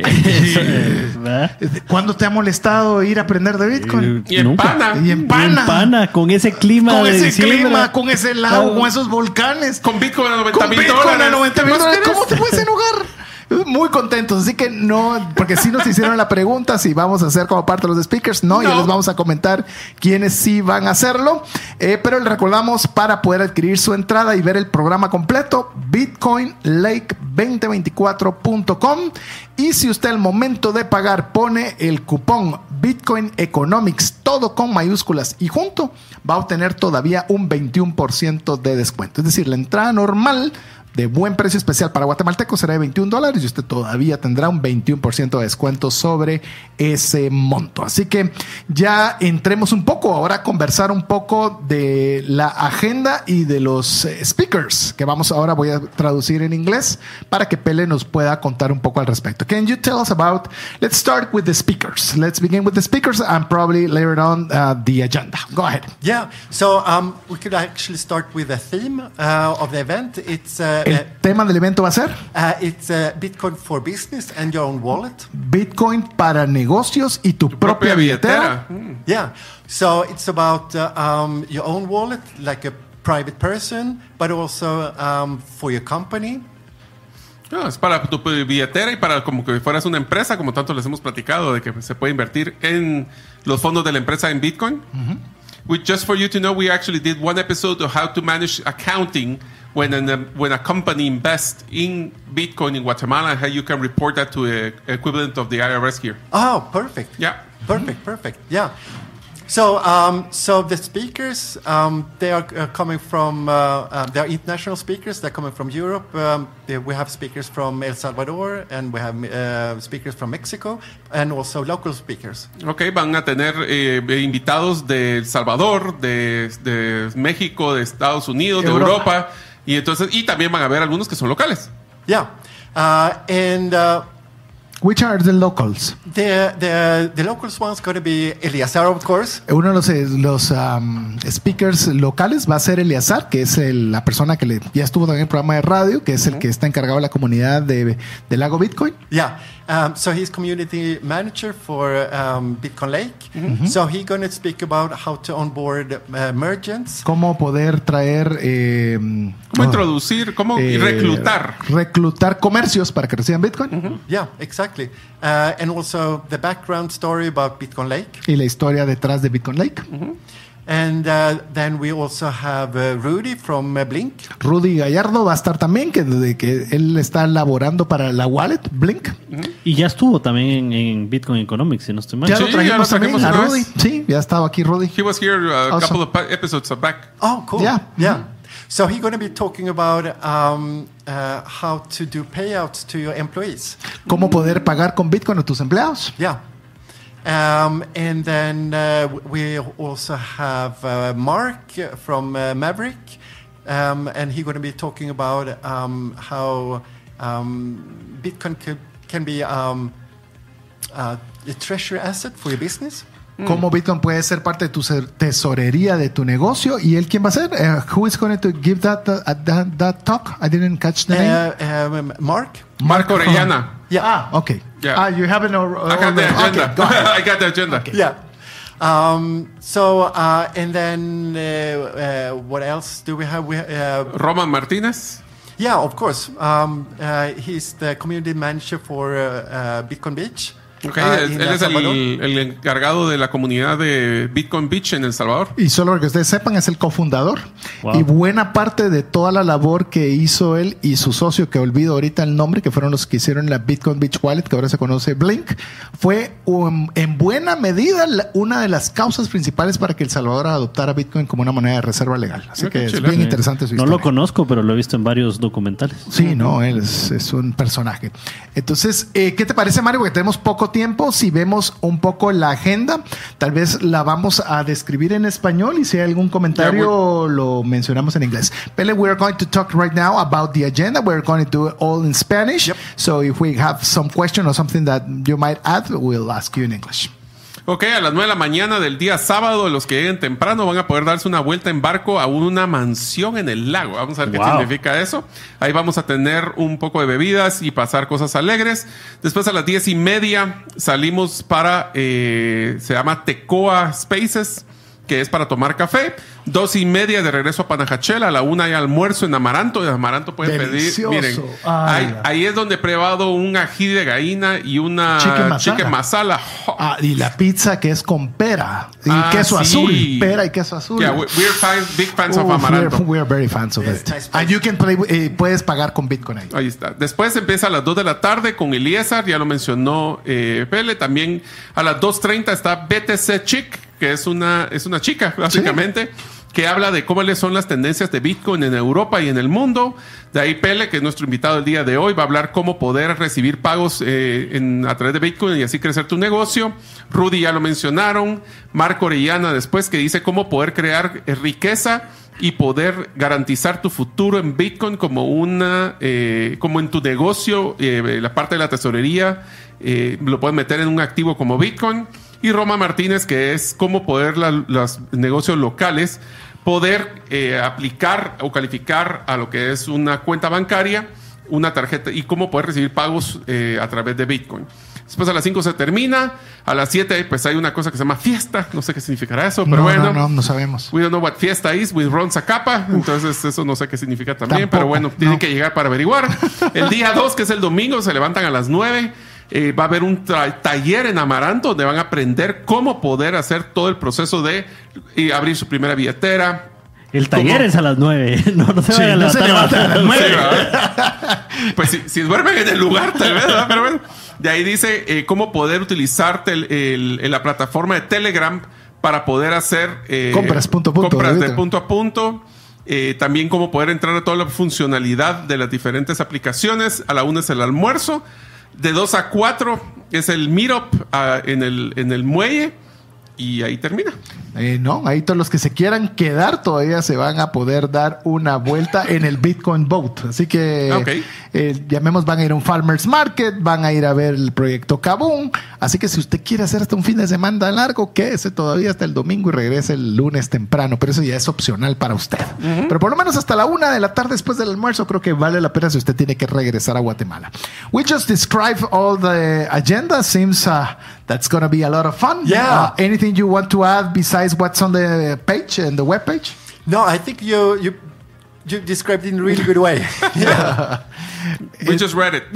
¿Cuándo te ha molestado ir a aprender de Bitcoin? Y en pana. Y en pana. Y en pana, con ese clima. Con de ese diciembre. clima, con ese lago, con esos volcanes. Con Bitcoin a noventa con mil Bitcoin dólares. a noventa mil dólares. ¿Cómo te puedes enojar? Muy contentos, así que no, porque sí nos hicieron la pregunta si vamos a hacer como parte de los speakers. No, no. Ya les vamos a comentar quiénes sí van a hacerlo. Eh, pero les recordamos, para poder adquirir su entrada y ver el programa completo, bitcoin lake veinte veinticuatro punto com. Y si usted al momento de pagar pone el cupón Bitcoin Economics, todo con mayúsculas y junto, va a obtener todavía un veintiún por ciento de descuento. Es decir, la entrada normal de buen precio especial para guatemaltecos será de veintiún dólares y usted todavía tendrá un veintiuno por ciento de descuento sobre ese monto. Así que ya entremos un poco ahora a conversar un poco de la agenda y de los eh, speakers que vamos ahora voy a traducir en inglés para que Pele nos pueda contar un poco al respecto. Can you tell us about, let's start with the speakers. Let's begin with the speakers and probably later on uh, the agenda. Go ahead. Yeah, so um, we could actually start with the theme uh, of the event. It's uh, El tema del evento va a ser uh, it's uh, Bitcoin for business and your own wallet. Bitcoin para negocios y tu, propia, propia billetera. billetera. Mm. Yeah, so it's about uh, um, your own wallet, like a private person, but also um, for your company. No, es para tu billetera y para como que fueras una empresa, como tanto les hemos platicado, de que se puede invertir en los fondos de la empresa en Bitcoin. Mm-hmm. We, just for you to know, we actually did one episode of how to manage accounting when an, when a company invests in Bitcoin in Guatemala, and how you can report that to the equivalent of the I R S here. Oh, perfect. Yeah. Perfect, perfect. Yeah. So, um, so the speakers, um, they are uh, coming from, uh, uh, they are international speakers. They're coming from Europe. Um, they- we have speakers from El Salvador, and we have uh, speakers from Mexico, and also local speakers. Ok, van a tener eh, invitados de El Salvador, de, de México, de Estados Unidos, de Europa. Europa, y entonces y también van a haber algunos que son locales. Yeah. Uh, and uh, Which are the locals? the, the, the locals one's going to be Eliazar, of course. Uno de los, eh, los um, speakers locales va a ser Eleazar, que es el- la persona que le- ya estuvo también en el programa de radio, que es el que está encargado de la comunidad de, de Lago Bitcoin. Yeah. Um, so he's community manager for um, Bitcoin Lake. So he's going to speak about how to onboard uh, merchants. Cómo poder traer... eh, ¿Cómo oh, introducir, cómo eh, reclutar? Reclutar comercios para que reciban Bitcoin. Yeah, exactly. Uh, and also the background story about Bitcoin Lake. Y la historia detrás de Bitcoin Lake. And uh, then we also have uh, Rudy from uh, Blink. Rudy Gallardo va a estar también, que, de que él está laborando para la wallet, Blink. Y ya estuvo también en, en Bitcoin Economics, si no estoy mal. Ya Sí, lo ya trajimos lo también trajimos a una Rudy. vez. Sí, ya estaba aquí Rudy. He was here a Awesome. couple of pa- episodes back. Oh, cool. Yeah. Yeah. So he's going to be talking about um, uh, how to do payouts to your employees. Cómo poder pagar con Bitcoin a tus empleados. Yeah. Um, and then uh, we also have uh, Mark from uh, Maverick, um, and he's going to be talking about um, how um, Bitcoin can, can be um, uh, a treasury asset for your business. Cómo Bitcoin puede ser parte de tu se- tesorería de tu negocio. ¿Y él quién va a ser? Uh, who is going to give that, uh, that, that talk? I didn't catch the name. Uh, um, Mark? Marco Orellana. Yeah. Ah, okay. Yeah. Ah, you have it al- I got the already. agenda. Okay, go ahead. I got the agenda. Yeah. Um, so, uh, and then uh, uh, what else do we have? We, uh, Roman Martínez. Yeah, of course. Um, uh, he's the community manager for uh, uh, Bitcoin Beach. Ok, uh, él in él El es el, Salvador. el encargado de la comunidad de Bitcoin Beach en El Salvador. Y solo para que ustedes sepan, es el cofundador. Wow. Y buena parte de toda la labor que hizo él y su socio, que olvido ahorita el nombre, que fueron los que hicieron la Bitcoin Beach Wallet, que ahora se conoce Blink, fue um, en buena medida la- una de las causas principales para que El Salvador adoptara Bitcoin como una moneda de reserva legal. Así Ah, que qué es chile. bien interesante su No historia. lo conozco, pero lo he visto en varios documentales. Sí, no, él es, es un personaje. Entonces, eh, ¿qué te parece, Mario? Porque tenemos poco tiempo. Si vemos un poco la agenda, tal vez la vamos a describir en español y si hay algún comentario lo mencionamos en inglés. Pele, we're going to talk right now about the agenda. We're going to do it all in Spanish. Yep. So if we have some question or something that you might add, we'll ask you in English. Ok, a las nueve de la mañana del día sábado, los que lleguen temprano van a poder darse una vuelta en barco a una mansión en el lago. Vamos a ver Wow. qué significa eso. Ahí vamos a tener un poco de bebidas y pasar cosas alegres. Después a las diez y media salimos para, eh, se llama Tecoa Spaces, que es para tomar café. Dos y media de regreso a Panajachel. A la una hay almuerzo en Amaranto. En Amaranto pueden Delicioso. pedir. Miren, Ay, ahí, ya. ahí es donde he probado un ají de gallina y una Chicken masala. chicken masala. Ah, y la pizza que es con pera y Ah, queso sí. azul. Pera y queso azul. Yeah, we- we're fans, big fans of Uf, Amaranto. We're, we're very fans of Yes, it. nice place. And you can play, eh, puedes pagar con Bitcoin ahí. Ahí está. Después empieza a las dos de la tarde con Eliezer, ya lo mencionó eh, Pele. También a las dos treinta está B T C Chic, que es una, es una chica, básicamente. que habla de cuáles son las tendencias de Bitcoin en Europa y en el mundo. De ahí Pele, que es nuestro invitado el día de hoy, va a hablar cómo poder recibir pagos eh, en, a través de Bitcoin y así crecer tu negocio. Rudy ya lo mencionaron. Marco Orellana después, que dice cómo poder crear eh, riqueza y poder garantizar tu futuro en Bitcoin como una, eh, como en tu negocio, eh, la parte de la tesorería, eh, lo puedes meter en un activo como Bitcoin. Y Roma Martínez, que es cómo poder la, los negocios locales poder eh, aplicar o calificar a lo que es una cuenta bancaria, una tarjeta y cómo poder recibir pagos eh, a través de Bitcoin. Después a las cinco se termina, a las siete pues hay una cosa que se llama fiesta, no sé qué significará eso, pero no, bueno. No, no, no sabemos. We don't know what fiesta is with Ron Zacapa, entonces eso no sé qué significa también, Tampoco, pero bueno, tienen no. que llegar para averiguar. El día dos, que es el domingo, se levantan a las nueve. Eh, va a haber un tra- taller en Amaranto donde van a aprender cómo poder hacer todo el proceso de eh, abrir su primera billetera. El taller ¿Cómo? es a las nueve. No, no se Sí, vayan a no se levantar levantan a las nueve. Sí, ¿verdad? Pues si, si duermen en el lugar, tal vez, ¿verdad? Pero bueno, de ahí dice eh, cómo poder utilizar tel- el- el- la plataforma de Telegram para poder hacer eh, Compras punto a punto, compras de ahorita. punto a punto. Eh, también cómo poder entrar a toda la funcionalidad de las diferentes aplicaciones. A la una es el almuerzo. De dos a cuatro es el meetup uh, en, el, en el muelle. Y ahí termina. Eh, no, ahí todos los que se quieran quedar todavía se van a poder dar una vuelta en el Bitcoin Boat. Así que, Okay. eh, llamemos, van a ir a un Farmers Market, van a ir a ver el proyecto Kaboom. Así que si usted quiere hacer hasta un fin de semana largo, quédese todavía hasta el domingo y regrese el lunes temprano. Pero eso ya es opcional para usted. Uh-huh. Pero por lo menos hasta la una de la tarde después del almuerzo creo que vale la pena si usted tiene que regresar a Guatemala. We just described all the agenda. Seems uh, that's going to be a lot of fun. Yeah. Uh, anything you want to add besides what's on the page and the web page? No, I think you you you described it in a really good way. Yeah. We just read it.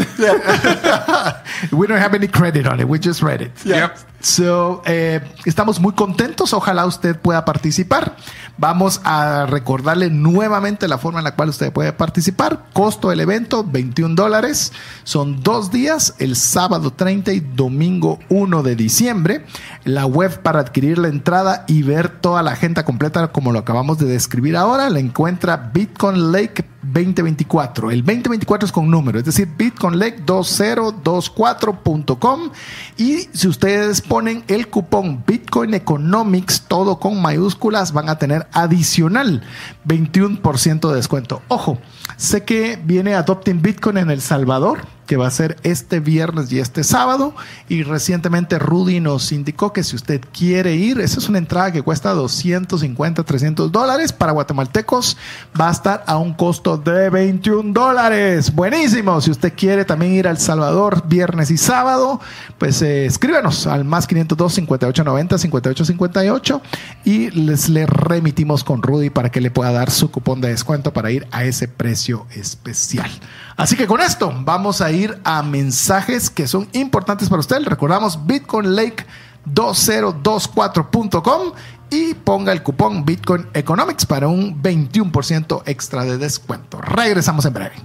We don't have any credit on it. We just read it. Yeah. Yep. So, eh, estamos muy contentos. Ojalá usted pueda participar. Vamos a recordarle nuevamente la forma en la cual usted puede participar. Costo del evento, veintiún dólares. Son dos días, el sábado treinta y domingo uno de diciembre. La web para adquirir la entrada y ver toda la agenda completa como lo acabamos de describir ahora, la encuentra Bitcoin Lake veinte veinticuatro. El veinte veinticuatro es con número, es decir, bitcoin lake dos mil veinticuatro punto com. Y si ustedes ponen el cupón Bitcoin Economics, todo con mayúsculas, van a tener adicional veintiuno por ciento de descuento. Ojo, sé que viene Adopting Bitcoin en El Salvador, que va a ser este viernes y este sábado. Y recientemente Rudy nos indicó que si usted quiere ir, esa es una entrada que cuesta doscientos cincuenta, trescientos dólares. Para guatemaltecos va a estar a un costo de veintiún dólares. Buenísimo. Si usted quiere también ir a El Salvador viernes y sábado, pues eh, escríbanos al más quinientos dos, cincuenta y ocho noventa, cincuenta y ocho cincuenta y ocho y les le remitimos con Rudy para que le pueda dar su cupón de descuento para ir a ese precio especial. Así que con esto vamos a ir a mensajes que son importantes para usted. Recordamos bitcoin lake dos mil veinticuatro punto com y ponga el cupón Bitcoin Economics para un veintiuno por ciento extra de descuento. Regresamos en breve.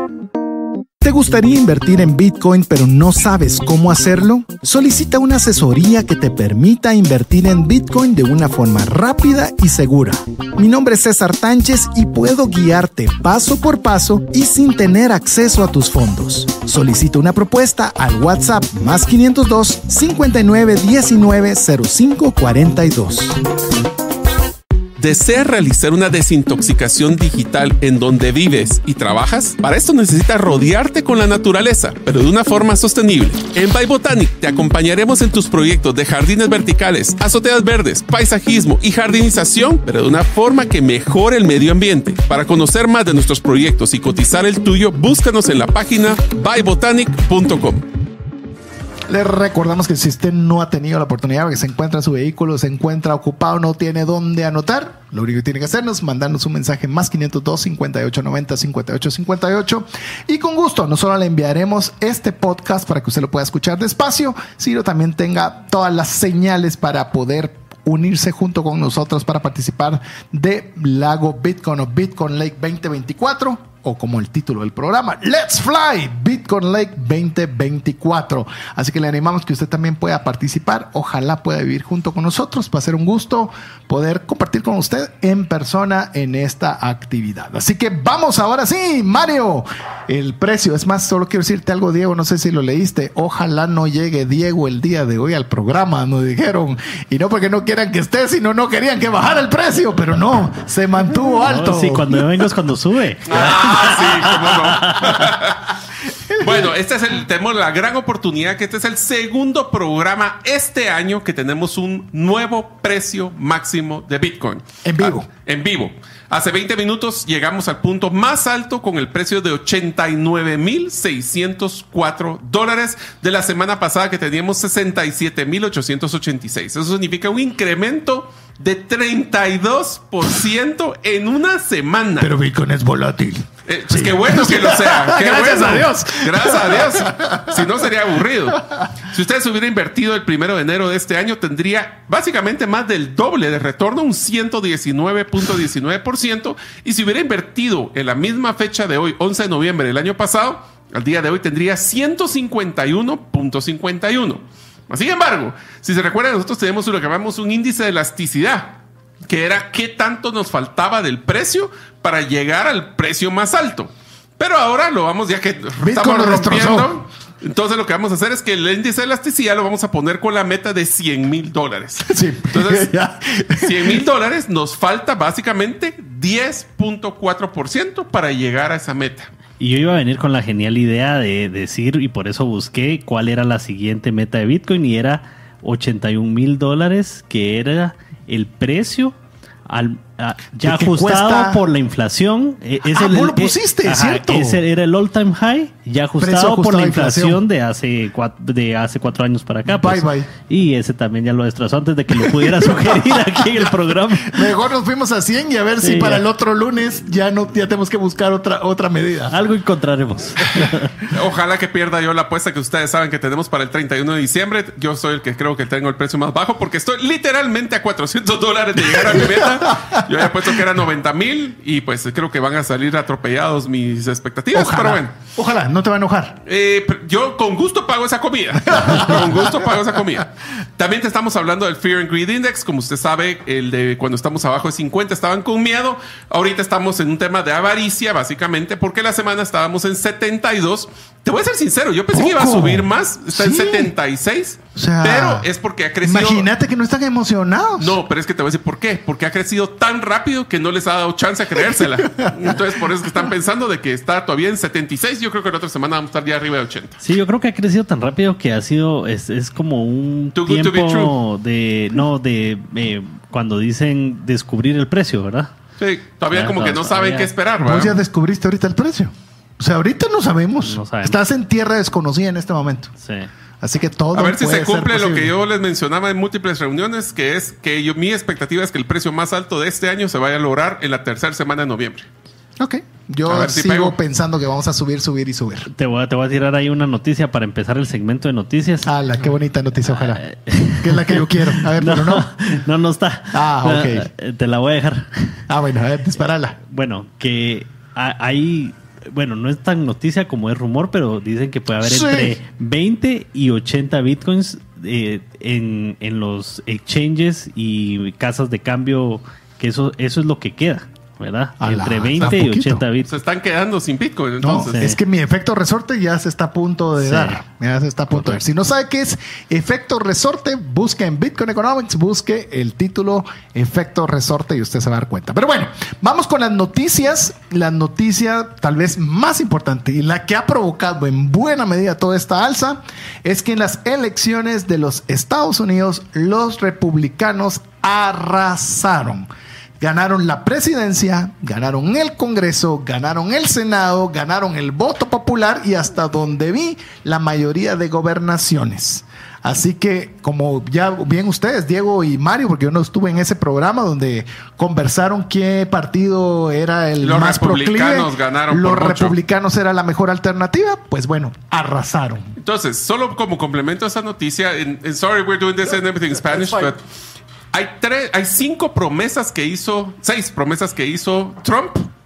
¿Te gustaría invertir en Bitcoin pero no sabes cómo hacerlo? Solicita una asesoría que te permita invertir en Bitcoin de una forma rápida y segura. Mi nombre es César Tánchez y puedo guiarte paso por paso y sin tener acceso a tus fondos. Solicita una propuesta al WhatsApp más quinientos dos, cincuenta y nueve diecinueve cero cinco cuarenta y dos. ¿Deseas realizar una desintoxicación digital en donde vives y trabajas? Para esto necesitas rodearte con la naturaleza, pero de una forma sostenible. En By Botanic te acompañaremos en tus proyectos de jardines verticales, azoteas verdes, paisajismo y jardinización, pero de una forma que mejore el medio ambiente. Para conocer más de nuestros proyectos y cotizar el tuyo, búscanos en la página by botanic punto com. Les recordamos que si usted no ha tenido la oportunidad, que se encuentra en su vehículo, se encuentra ocupado, no tiene dónde anotar, lo único que tiene que hacernos es mandarnos un mensaje más quinientos dos, cincuenta y ocho noventa, cincuenta y ocho cincuenta y ocho y con gusto no solo le enviaremos este podcast para que usted lo pueda escuchar despacio, sino también tenga todas las señales para poder unirse junto con nosotros para participar de Lago Bitcoin o Bitcoin Lake veinte veinticuatro. o como el título del programa, Let's Fly Bitcoin Lake veinte veinticuatro. Así que le animamos que usted también pueda participar. Ojalá pueda vivir junto con nosotros. Va a ser un gusto poder compartir con usted en persona en esta actividad. Así que vamos ahora sí, Mario. El precio, es más, solo quiero decirte algo, Diego, no sé si lo leíste. Ojalá no llegue Diego el día de hoy al programa, nos dijeron. Y no porque no quieran que esté, sino no querían que bajara el precio, pero no, se mantuvo alto. No, sí, cuando yo vengo es cuando sube. Ah, sí, cómo no. Bueno, este es el, tenemos la gran oportunidad que este es el segundo programa este año que tenemos un nuevo precio máximo de Bitcoin. En vivo. Ah, en vivo. Hace veinte minutos llegamos al punto más alto con el precio de ochenta y nueve mil seiscientos cuatro dólares de la semana pasada que teníamos sesenta y siete mil ochocientos ochenta y seis. Eso significa un incremento de treinta y dos por ciento en una semana. Pero Bitcoin es volátil. Eh, pues sí. Qué bueno que lo sea. Qué Gracias bueno. a Dios. Gracias a Dios. Si no, sería aburrido. Si usted se hubiera invertido el primero de enero de este año, tendría básicamente más del doble de retorno, un ciento diecinueve punto diecinueve por ciento. Y si hubiera invertido en la misma fecha de hoy, once de noviembre del año pasado, al día de hoy tendría ciento cincuenta y uno punto cincuenta y uno. Sin embargo, si se recuerda, nosotros tenemos lo que llamamos un índice de elasticidad, que era qué tanto nos faltaba del precio para llegar al precio más alto. Pero ahora lo vamos, ya que Bitcoin estamos lo rompiendo, destrozó. entonces lo que vamos a hacer es que el índice de elasticidad lo vamos a poner con la meta de cien mil dólares. Sí. Entonces, cien mil dólares nos falta básicamente diez punto cuatro por ciento para llegar a esa meta. Y yo iba a venir con la genial idea de decir, y por eso busqué cuál era la siguiente meta de Bitcoin, y era ochenta y un mil dólares, que era el precio al, a, ya que ajustado cuesta... por la inflación. Es ah, el, vos lo el, pusiste, ajá, ¿cierto? Ese era el all-time high, ya ajustado, ajustado por la a inflación, inflación. de hace cuatro, de hace cuatro años para acá. Bye, pues. bye. Y ese también ya lo destrozó antes de que lo pudiera sugerir aquí en el programa. Mejor nos fuimos a cien y a ver Sí, si para ya. el otro lunes ya no ya tenemos que buscar otra, otra medida. Algo encontraremos. Ojalá que pierda yo la apuesta que ustedes saben que tenemos para el treinta y uno de diciembre. Yo soy el que creo que tengo el precio más bajo porque estoy literalmente a cuatrocientos dólares de llegar a mi meta. Yo había puesto que era noventa mil y pues creo que van a salir atropellados mis expectativas. Ojalá, Pero bueno. ojalá, no te va a enojar. Eh, yo con gusto pago esa comida. Con gusto pago esa comida. También te estamos hablando del Fear and Greed Index. Como usted sabe, el de cuando estamos abajo de cincuenta estaban con miedo. Ahorita estamos en un tema de avaricia, básicamente, porque la semana estábamos en setenta y dos. Te voy a ser sincero, yo pensé ¿Poco? que iba a subir más. Está Sí. en setenta y seis. O sea, pero es porque ha crecido. Imagínate que no están emocionados. No, pero es que te voy a decir por qué. Porque ha crecido tan rápido que no les ha dado chance a creérsela. Entonces, por eso es que están pensando de que está todavía en setenta y seis. Yo creo que la otra semana vamos a estar ya arriba de ochenta. Sí, yo creo que ha crecido tan rápido que ha sido, es, es como un Too good to be tiempo de, no, de eh, cuando dicen descubrir el precio, ¿verdad? Sí, todavía Ya, como que no todavía. saben qué esperar, Vos ya ¿verdad? descubriste ahorita el precio. O sea, ahorita no sabemos. No sabemos. Estás en tierra desconocida en este momento. Sí. Así que todo A ver si puede se ser cumple lo posible. que yo les mencionaba en múltiples reuniones, que es que yo, mi expectativa es que el precio más alto de este año se vaya a lograr en la tercera semana de noviembre. Ok. Yo A ver si sigo pego. pensando que vamos a subir, subir y subir. Te voy, a, te voy a tirar ahí una noticia para empezar el segmento de noticias. ¡Hala! ¡Qué bonita noticia! Ojalá. Que es la que yo quiero. A ver, no, pero no. no, no está. Ah, ok. Eh, Te la voy a dejar. Ah, bueno, a ver, disparala. Bueno, que ha- hay, bueno, no es tan noticia como es rumor, pero dicen que puede haber Sí. entre veinte y ochenta bitcoins eh, en, en los exchanges y casas de cambio, que eso, eso es lo que queda, ¿verdad? A la- Entre está veinte y poquito. ochenta Se bitcoins. están quedando sin Bitcoin, No, entonces. Sí. es que mi efecto resorte ya se está a punto de Sí. dar. Ya se está a punto de dar. Si no sabe qué es efecto resorte, busque en Bitcoin Economics, busque el título efecto resorte y usted se va a dar cuenta. Pero bueno, vamos con las noticias. La noticia tal vez más importante y la que ha provocado en buena medida toda esta alza es que en las elecciones de los Estados Unidos los republicanos arrasaron. Ganaron la presidencia, ganaron el Congreso, ganaron el Senado, ganaron el voto popular y hasta donde vi la mayoría de gobernaciones. Así que, como ya bien ustedes, Diego y Mario, porque yo no estuve en ese programa donde conversaron qué partido era el Los más proclive, republicanos ganaron los por mucho. republicanos era la mejor alternativa, pues bueno, arrasaron. Entonces, solo como complemento a esa noticia, and, and sorry we're doing this and everything in Spanish, fine. but hay tres, hay cinco promesas que hizo, seis promesas que hizo Trump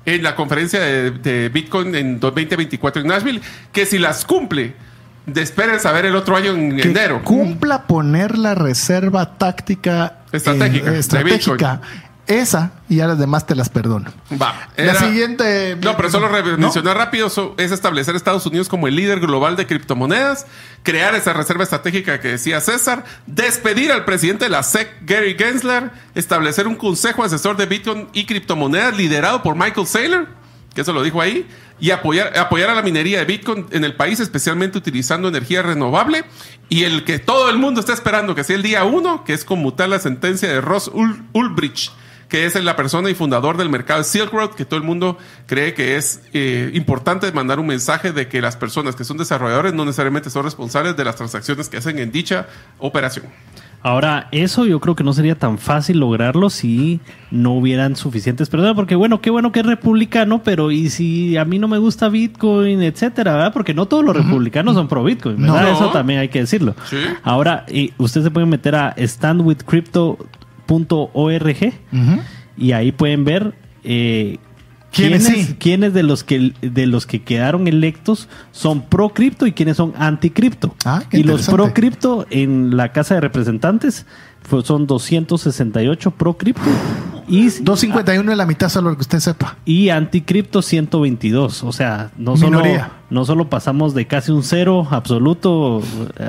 en la conferencia de, de Bitcoin en veinte veinticuatro en Nashville, que si las cumple, de esperen saber el otro año en que enero. Cumpla poner la reserva táctica Estratégica, en- de estratégica. Esa y a las demás te las perdono. Va. La Era- siguiente. No, pero solo re- ¿No? mencionar rápido so- es establecer a Estados Unidos como el líder global de criptomonedas, crear esa reserva estratégica que decía César, despedir al presidente de la S E C, Gary Gensler, establecer un consejo asesor de Bitcoin y criptomonedas liderado por Michael Saylor, que eso lo dijo ahí, y apoyar, apoyar a la minería de Bitcoin en el país, especialmente utilizando energía renovable, y el que todo el mundo está esperando que sea el día uno, que es conmutar la sentencia de Ross Ul- Ulbricht, que es la persona y fundador del mercado Silk Road, que todo el mundo cree que es eh, importante mandar un mensaje de que las personas que son desarrolladores no necesariamente son responsables de las transacciones que hacen en dicha operación. Ahora, eso yo creo que no sería tan fácil lograrlo si no hubieran suficientes personas, porque bueno, qué bueno que es republicano, pero y si a mí no me gusta Bitcoin, etcétera, ¿verdad? Porque no todos los republicanos son pro Bitcoin, ¿verdad? No. Eso también hay que decirlo. Sí. Ahora, y usted se puede meter a stand with crypto punto org Ujú. y ahí pueden ver eh, ¿Quiénes quiénes, sí? quiénes de los que de los que quedaron electos son pro cripto y quiénes son anti cripto. Ah, qué y los interesante. pro cripto en la Casa de Representantes fue- son doscientos sesenta y ocho pro cripto y doscientos cincuenta y uno es la mitad, solo que usted sepa. y anticripto ciento veintidós. O sea, no solo, Minoría. no solo pasamos de casi un cero absoluto eh,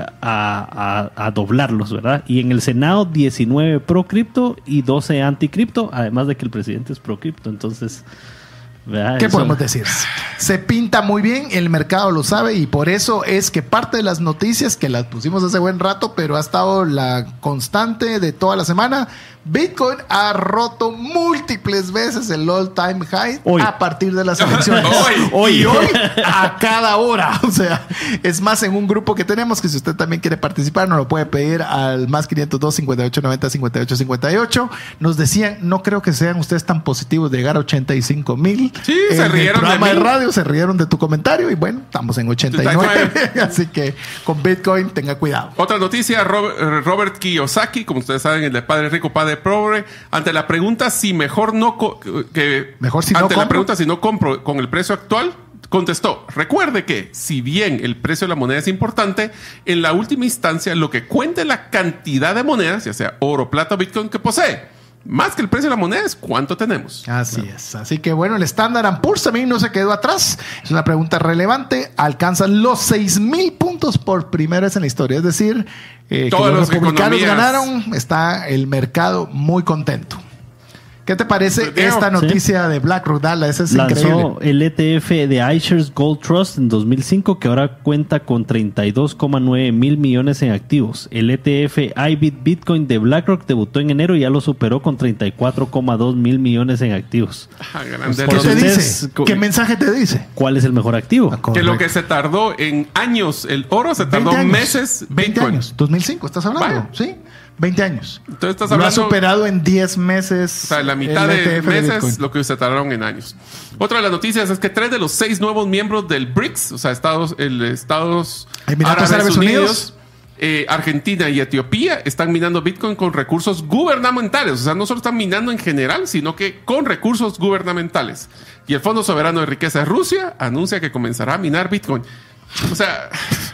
a, a- a doblarlos, ¿verdad? Y en el Senado diecinueve pro cripto y doce anticripto, además de que el presidente es pro cripto. Entonces, ¿verdad? ¿Qué Eso- podemos decir? Se pinta muy bien, el mercado lo sabe y por eso es que parte de las noticias que las pusimos hace buen rato, pero ha estado la constante de toda la semana. Bitcoin ha roto múltiples veces el all-time high Hoy. a partir de las elecciones. Hoy. Hoy. Y hoy a cada hora. O sea, es más en un grupo que tenemos que si usted también quiere participar, nos lo puede pedir al más quinientos dos, cincuenta y ocho, noventa, cincuenta y ocho, cincuenta y ocho. Nos decían, no creo que sean ustedes tan positivos de llegar a ochenta y cinco mil. Sí, se En el rieron de programa de, mí. radio, se rieron de tu comentario y bueno, estamos en ochenta y nueve. Así que con Bitcoin tenga cuidado. Otra noticia, Robert, Robert Kiyosaki, como ustedes saben, el de Padre Rico, Padre Pobre, ante la pregunta si mejor no co- que Mejor si no ante la compro. pregunta si no compro con el precio actual, contestó: recuerde que si bien el precio de la moneda es importante, en la última instancia lo que cuenta es la cantidad de monedas, ya sea oro, plata o Bitcoin, que posee. Más que el precio de la moneda es cuánto tenemos. Así es. Así que bueno, el Standard and Poor's también no se quedó atrás. Es una pregunta relevante. Alcanza los seis mil puntos por primera vez en la historia. Es decir, eh, que Todas los las republicanos economías. ganaron. Está el mercado muy contento. ¿Qué te parece Diego, esta sí. noticia de BlackRock? Dala, esa es increíble. Lanzó el E T F de iShares Gold Trust en dos mil cinco, que ahora cuenta con treinta y dos coma nueve mil millones en activos. El E T F iBit Bitcoin de BlackRock debutó en enero y ya lo superó con treinta y cuatro coma dos mil millones en activos. Ah, grande. ¿Qué te Entonces, dice? co- ¿Qué mensaje te dice? ¿Cuál es el mejor activo? Ah, Que lo correcto. que se tardó en años el oro, se tardó veinte años. meses veinte Bitcoin. años. dos mil cinco, ¿estás hablando? Vaya. Sí. veinte años. Entonces estás Lo ha hablando... superado en diez meses. O sea, la mitad el de E T F meses Bitcoin. lo que se tardaron en años. Otra de las noticias es que tres de los seis nuevos miembros del BRICS, o sea, Estados, el Estados Emiratos Árabes Unidos, eh, Argentina y Etiopía, están minando Bitcoin con recursos gubernamentales. O sea, no solo están minando en general, sino que con recursos gubernamentales. Y el Fondo Soberano de Riqueza de Rusia anuncia que comenzará a minar Bitcoin. O sea,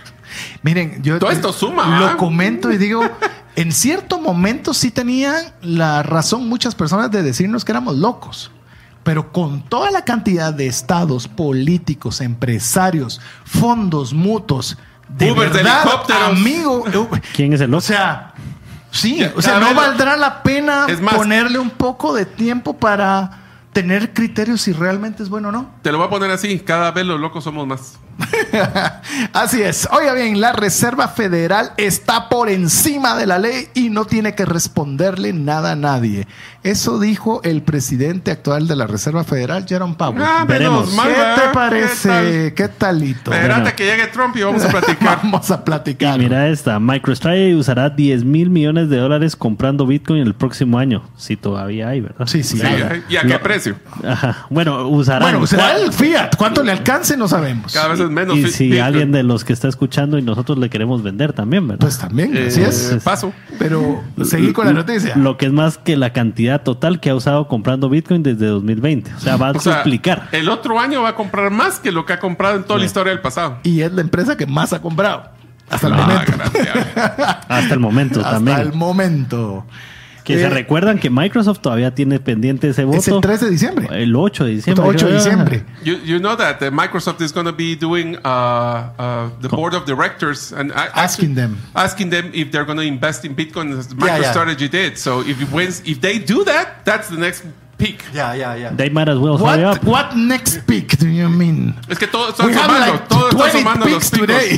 Miren, yo Todo esto suma, lo ¿ah? comento y digo, en cierto momento sí tenían la razón muchas personas de decirnos que éramos locos. Pero con toda la cantidad de estados, políticos, empresarios, fondos mutuos, de Uber de verdad, helicópteros. amigo, eh, ¿Quién es el o loco? sea, sí, Ya, o sea, cada no vez lo- valdrá la pena Es más- ponerle un poco de tiempo para tener criterios si realmente es bueno o no. te lo voy a poner así, cada vez los locos somos más. Así es. Oiga bien, la Reserva Federal está por encima de la ley y no tiene que responderle nada a nadie. Eso dijo el presidente actual de la Reserva Federal, Jerome Powell. Ah, Veremos. menos mal, ¿Qué ¿verdad? te ¿Qué parece? tal? ¿Qué talito? Espérate Bueno. que llegue Trump y vamos a platicar. Vamos a platicar. Mira esta, MicroStrategy usará diez mil millones de dólares comprando Bitcoin el próximo año. Si todavía hay, ¿verdad? Sí, sí. Sí, ¿y a qué precio? Ajá. Bueno, usarán. Bueno, será ¿Cuál- el Fiat. ¿Cuánto le alcance? No sabemos. Cada vez entonces menos. Y fi- si Bitcoin. alguien de los que está escuchando y nosotros le queremos vender también, ¿verdad? Pues también, Eh, así es. Paso. Pero seguí con la noticia. Lo que es más que la cantidad total que ha usado comprando Bitcoin desde dos mil veinte. O sea, va a O sea, explicar. el otro año va a comprar más que lo que ha comprado en toda la historia del pasado. Y es la empresa que más ha comprado. Hasta el Ah, momento. gracias. Hasta el momento Hasta también. el momento. Que Eh, se recuerdan que Microsoft todavía tiene pendiente ese voto. Es el tres de diciembre. El ocho de diciembre. ocho de creo. diciembre. You, you know that the Microsoft is going to be doing uh, uh, the board of directors and a- Asking them. asking them if they're going to invest in Bitcoin as Yeah, yeah. MicroStrategy did. So if it wins, if they do that, that's the next peak. Yeah, yeah, yeah. They might as well hurry What, up. what next peak do you mean? Es que todo está We have sumando, like todo está twenty sumando los picks picos. today.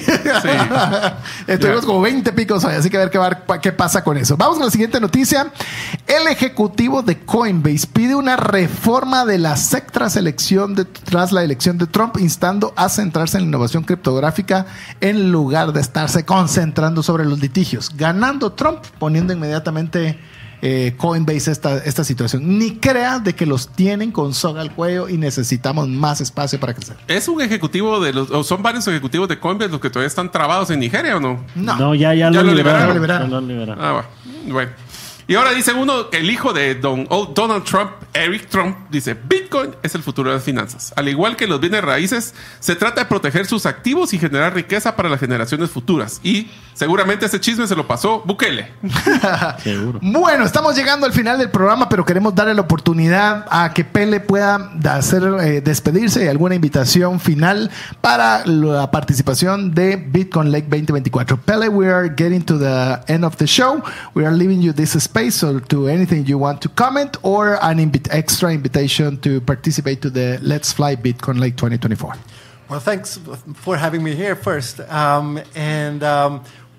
Sí. Estuvimos Ya. como veinte picos hoy, así que a ver qué, va- qué pasa con eso. Vamos con la siguiente noticia. El ejecutivo de Coinbase pide una reforma de la S E C tras, elección de, tras la elección de Trump, instando a centrarse en la innovación criptográfica en lugar de estarse concentrando sobre los litigios. Ganando Trump, poniendo inmediatamente eh, Coinbase esta, esta situación. Ni crea de que los tienen con soga al cuello y necesitamos más espacio para crecer. ¿Es un ejecutivo de los, o son varios ejecutivos de Coinbase los que todavía están trabados en Nigeria o no? No. No, ya, ya, Ya lo lo liberaron. liberaron. Ya lo liberaron. Ah, bueno. Bueno. Y ahora dice uno que el hijo de Don, oh, Donald Trump, Eric Trump, dice: Bitcoin es el futuro de las finanzas. Al igual que los bienes raíces, se trata de proteger sus activos y generar riqueza para las generaciones futuras. Y seguramente ese chisme se lo pasó Bukele. Seguro. Bueno, estamos llegando al final del programa, pero queremos darle la oportunidad a que Pele pueda hacer eh, despedirse y alguna invitación final para la participación de Bitcoin Lake veinte veinticuatro. Pele, we are getting to the end of the show. We are leaving you this space, so to anything you want to comment or an invi- extra invitation to participate to the Let's Fly Bitcoin Lake twenty twenty-four. Well, thanks for having me here first. Um, and um,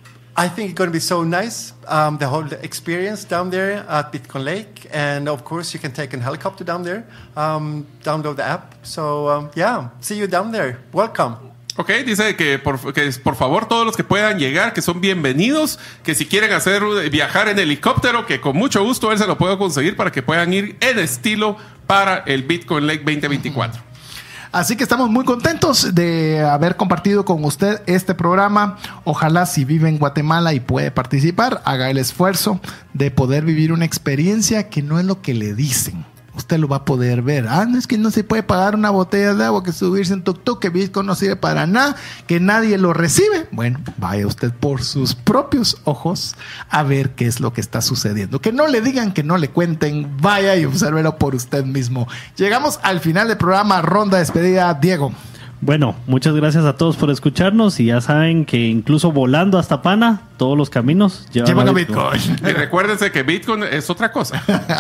I think it's going to be so nice, um, the whole experience down there at Bitcoin Lake. And of course, you can take a helicopter down there, um, download the app. So, um, yeah, see you down there. Welcome. Ok, dice que por, que por favor todos los que puedan llegar, que son bienvenidos, que si quieren hacer viajar en helicóptero, que con mucho gusto él se lo puede conseguir para que puedan ir en estilo para el Bitcoin Lake veinte veinticuatro. Así que estamos muy contentos de haber compartido con usted este programa. Ojalá si vive en Guatemala y puede participar, haga el esfuerzo de poder vivir una experiencia que no es lo que le dicen. Usted lo va a poder ver. Ah, no es que no se puede pagar una botella de agua, que subirse en tuk-tuk, que Bitcoin no sirve para nada, que nadie lo recibe. Bueno, vaya usted por sus propios ojos a ver qué es lo que está sucediendo. Que no le digan, que no le cuenten. Vaya y obsérvelo por usted mismo. Llegamos al final del programa. Ronda de despedida. Diego. Bueno, muchas gracias a todos por escucharnos y ya saben que incluso volando hasta Pana, todos los caminos llevan, Llevan a a Bitcoin. Bitcoin. Y recuérdense que Bitcoin es otra cosa.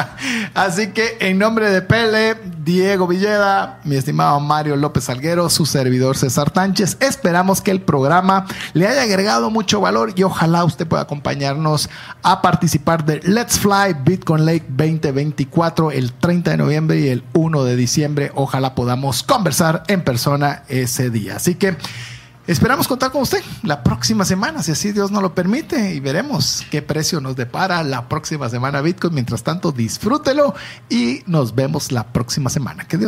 Así que en nombre de Pele, Diego Villeda, mi estimado Mario López Salguero, su servidor César Tánchez, esperamos que el programa le haya agregado mucho valor y ojalá usted pueda acompañarnos a participar de Let's Fly Bitcoin Lake veinte veinticuatro el treinta de noviembre y el uno de diciembre. Ojalá podamos conversar en persona ese día. Así que esperamos contar con usted la próxima semana, si así Dios nos lo permite, y veremos qué precio nos depara la próxima semana Bitcoin. Mientras tanto, disfrútelo y nos vemos la próxima semana. Que Dios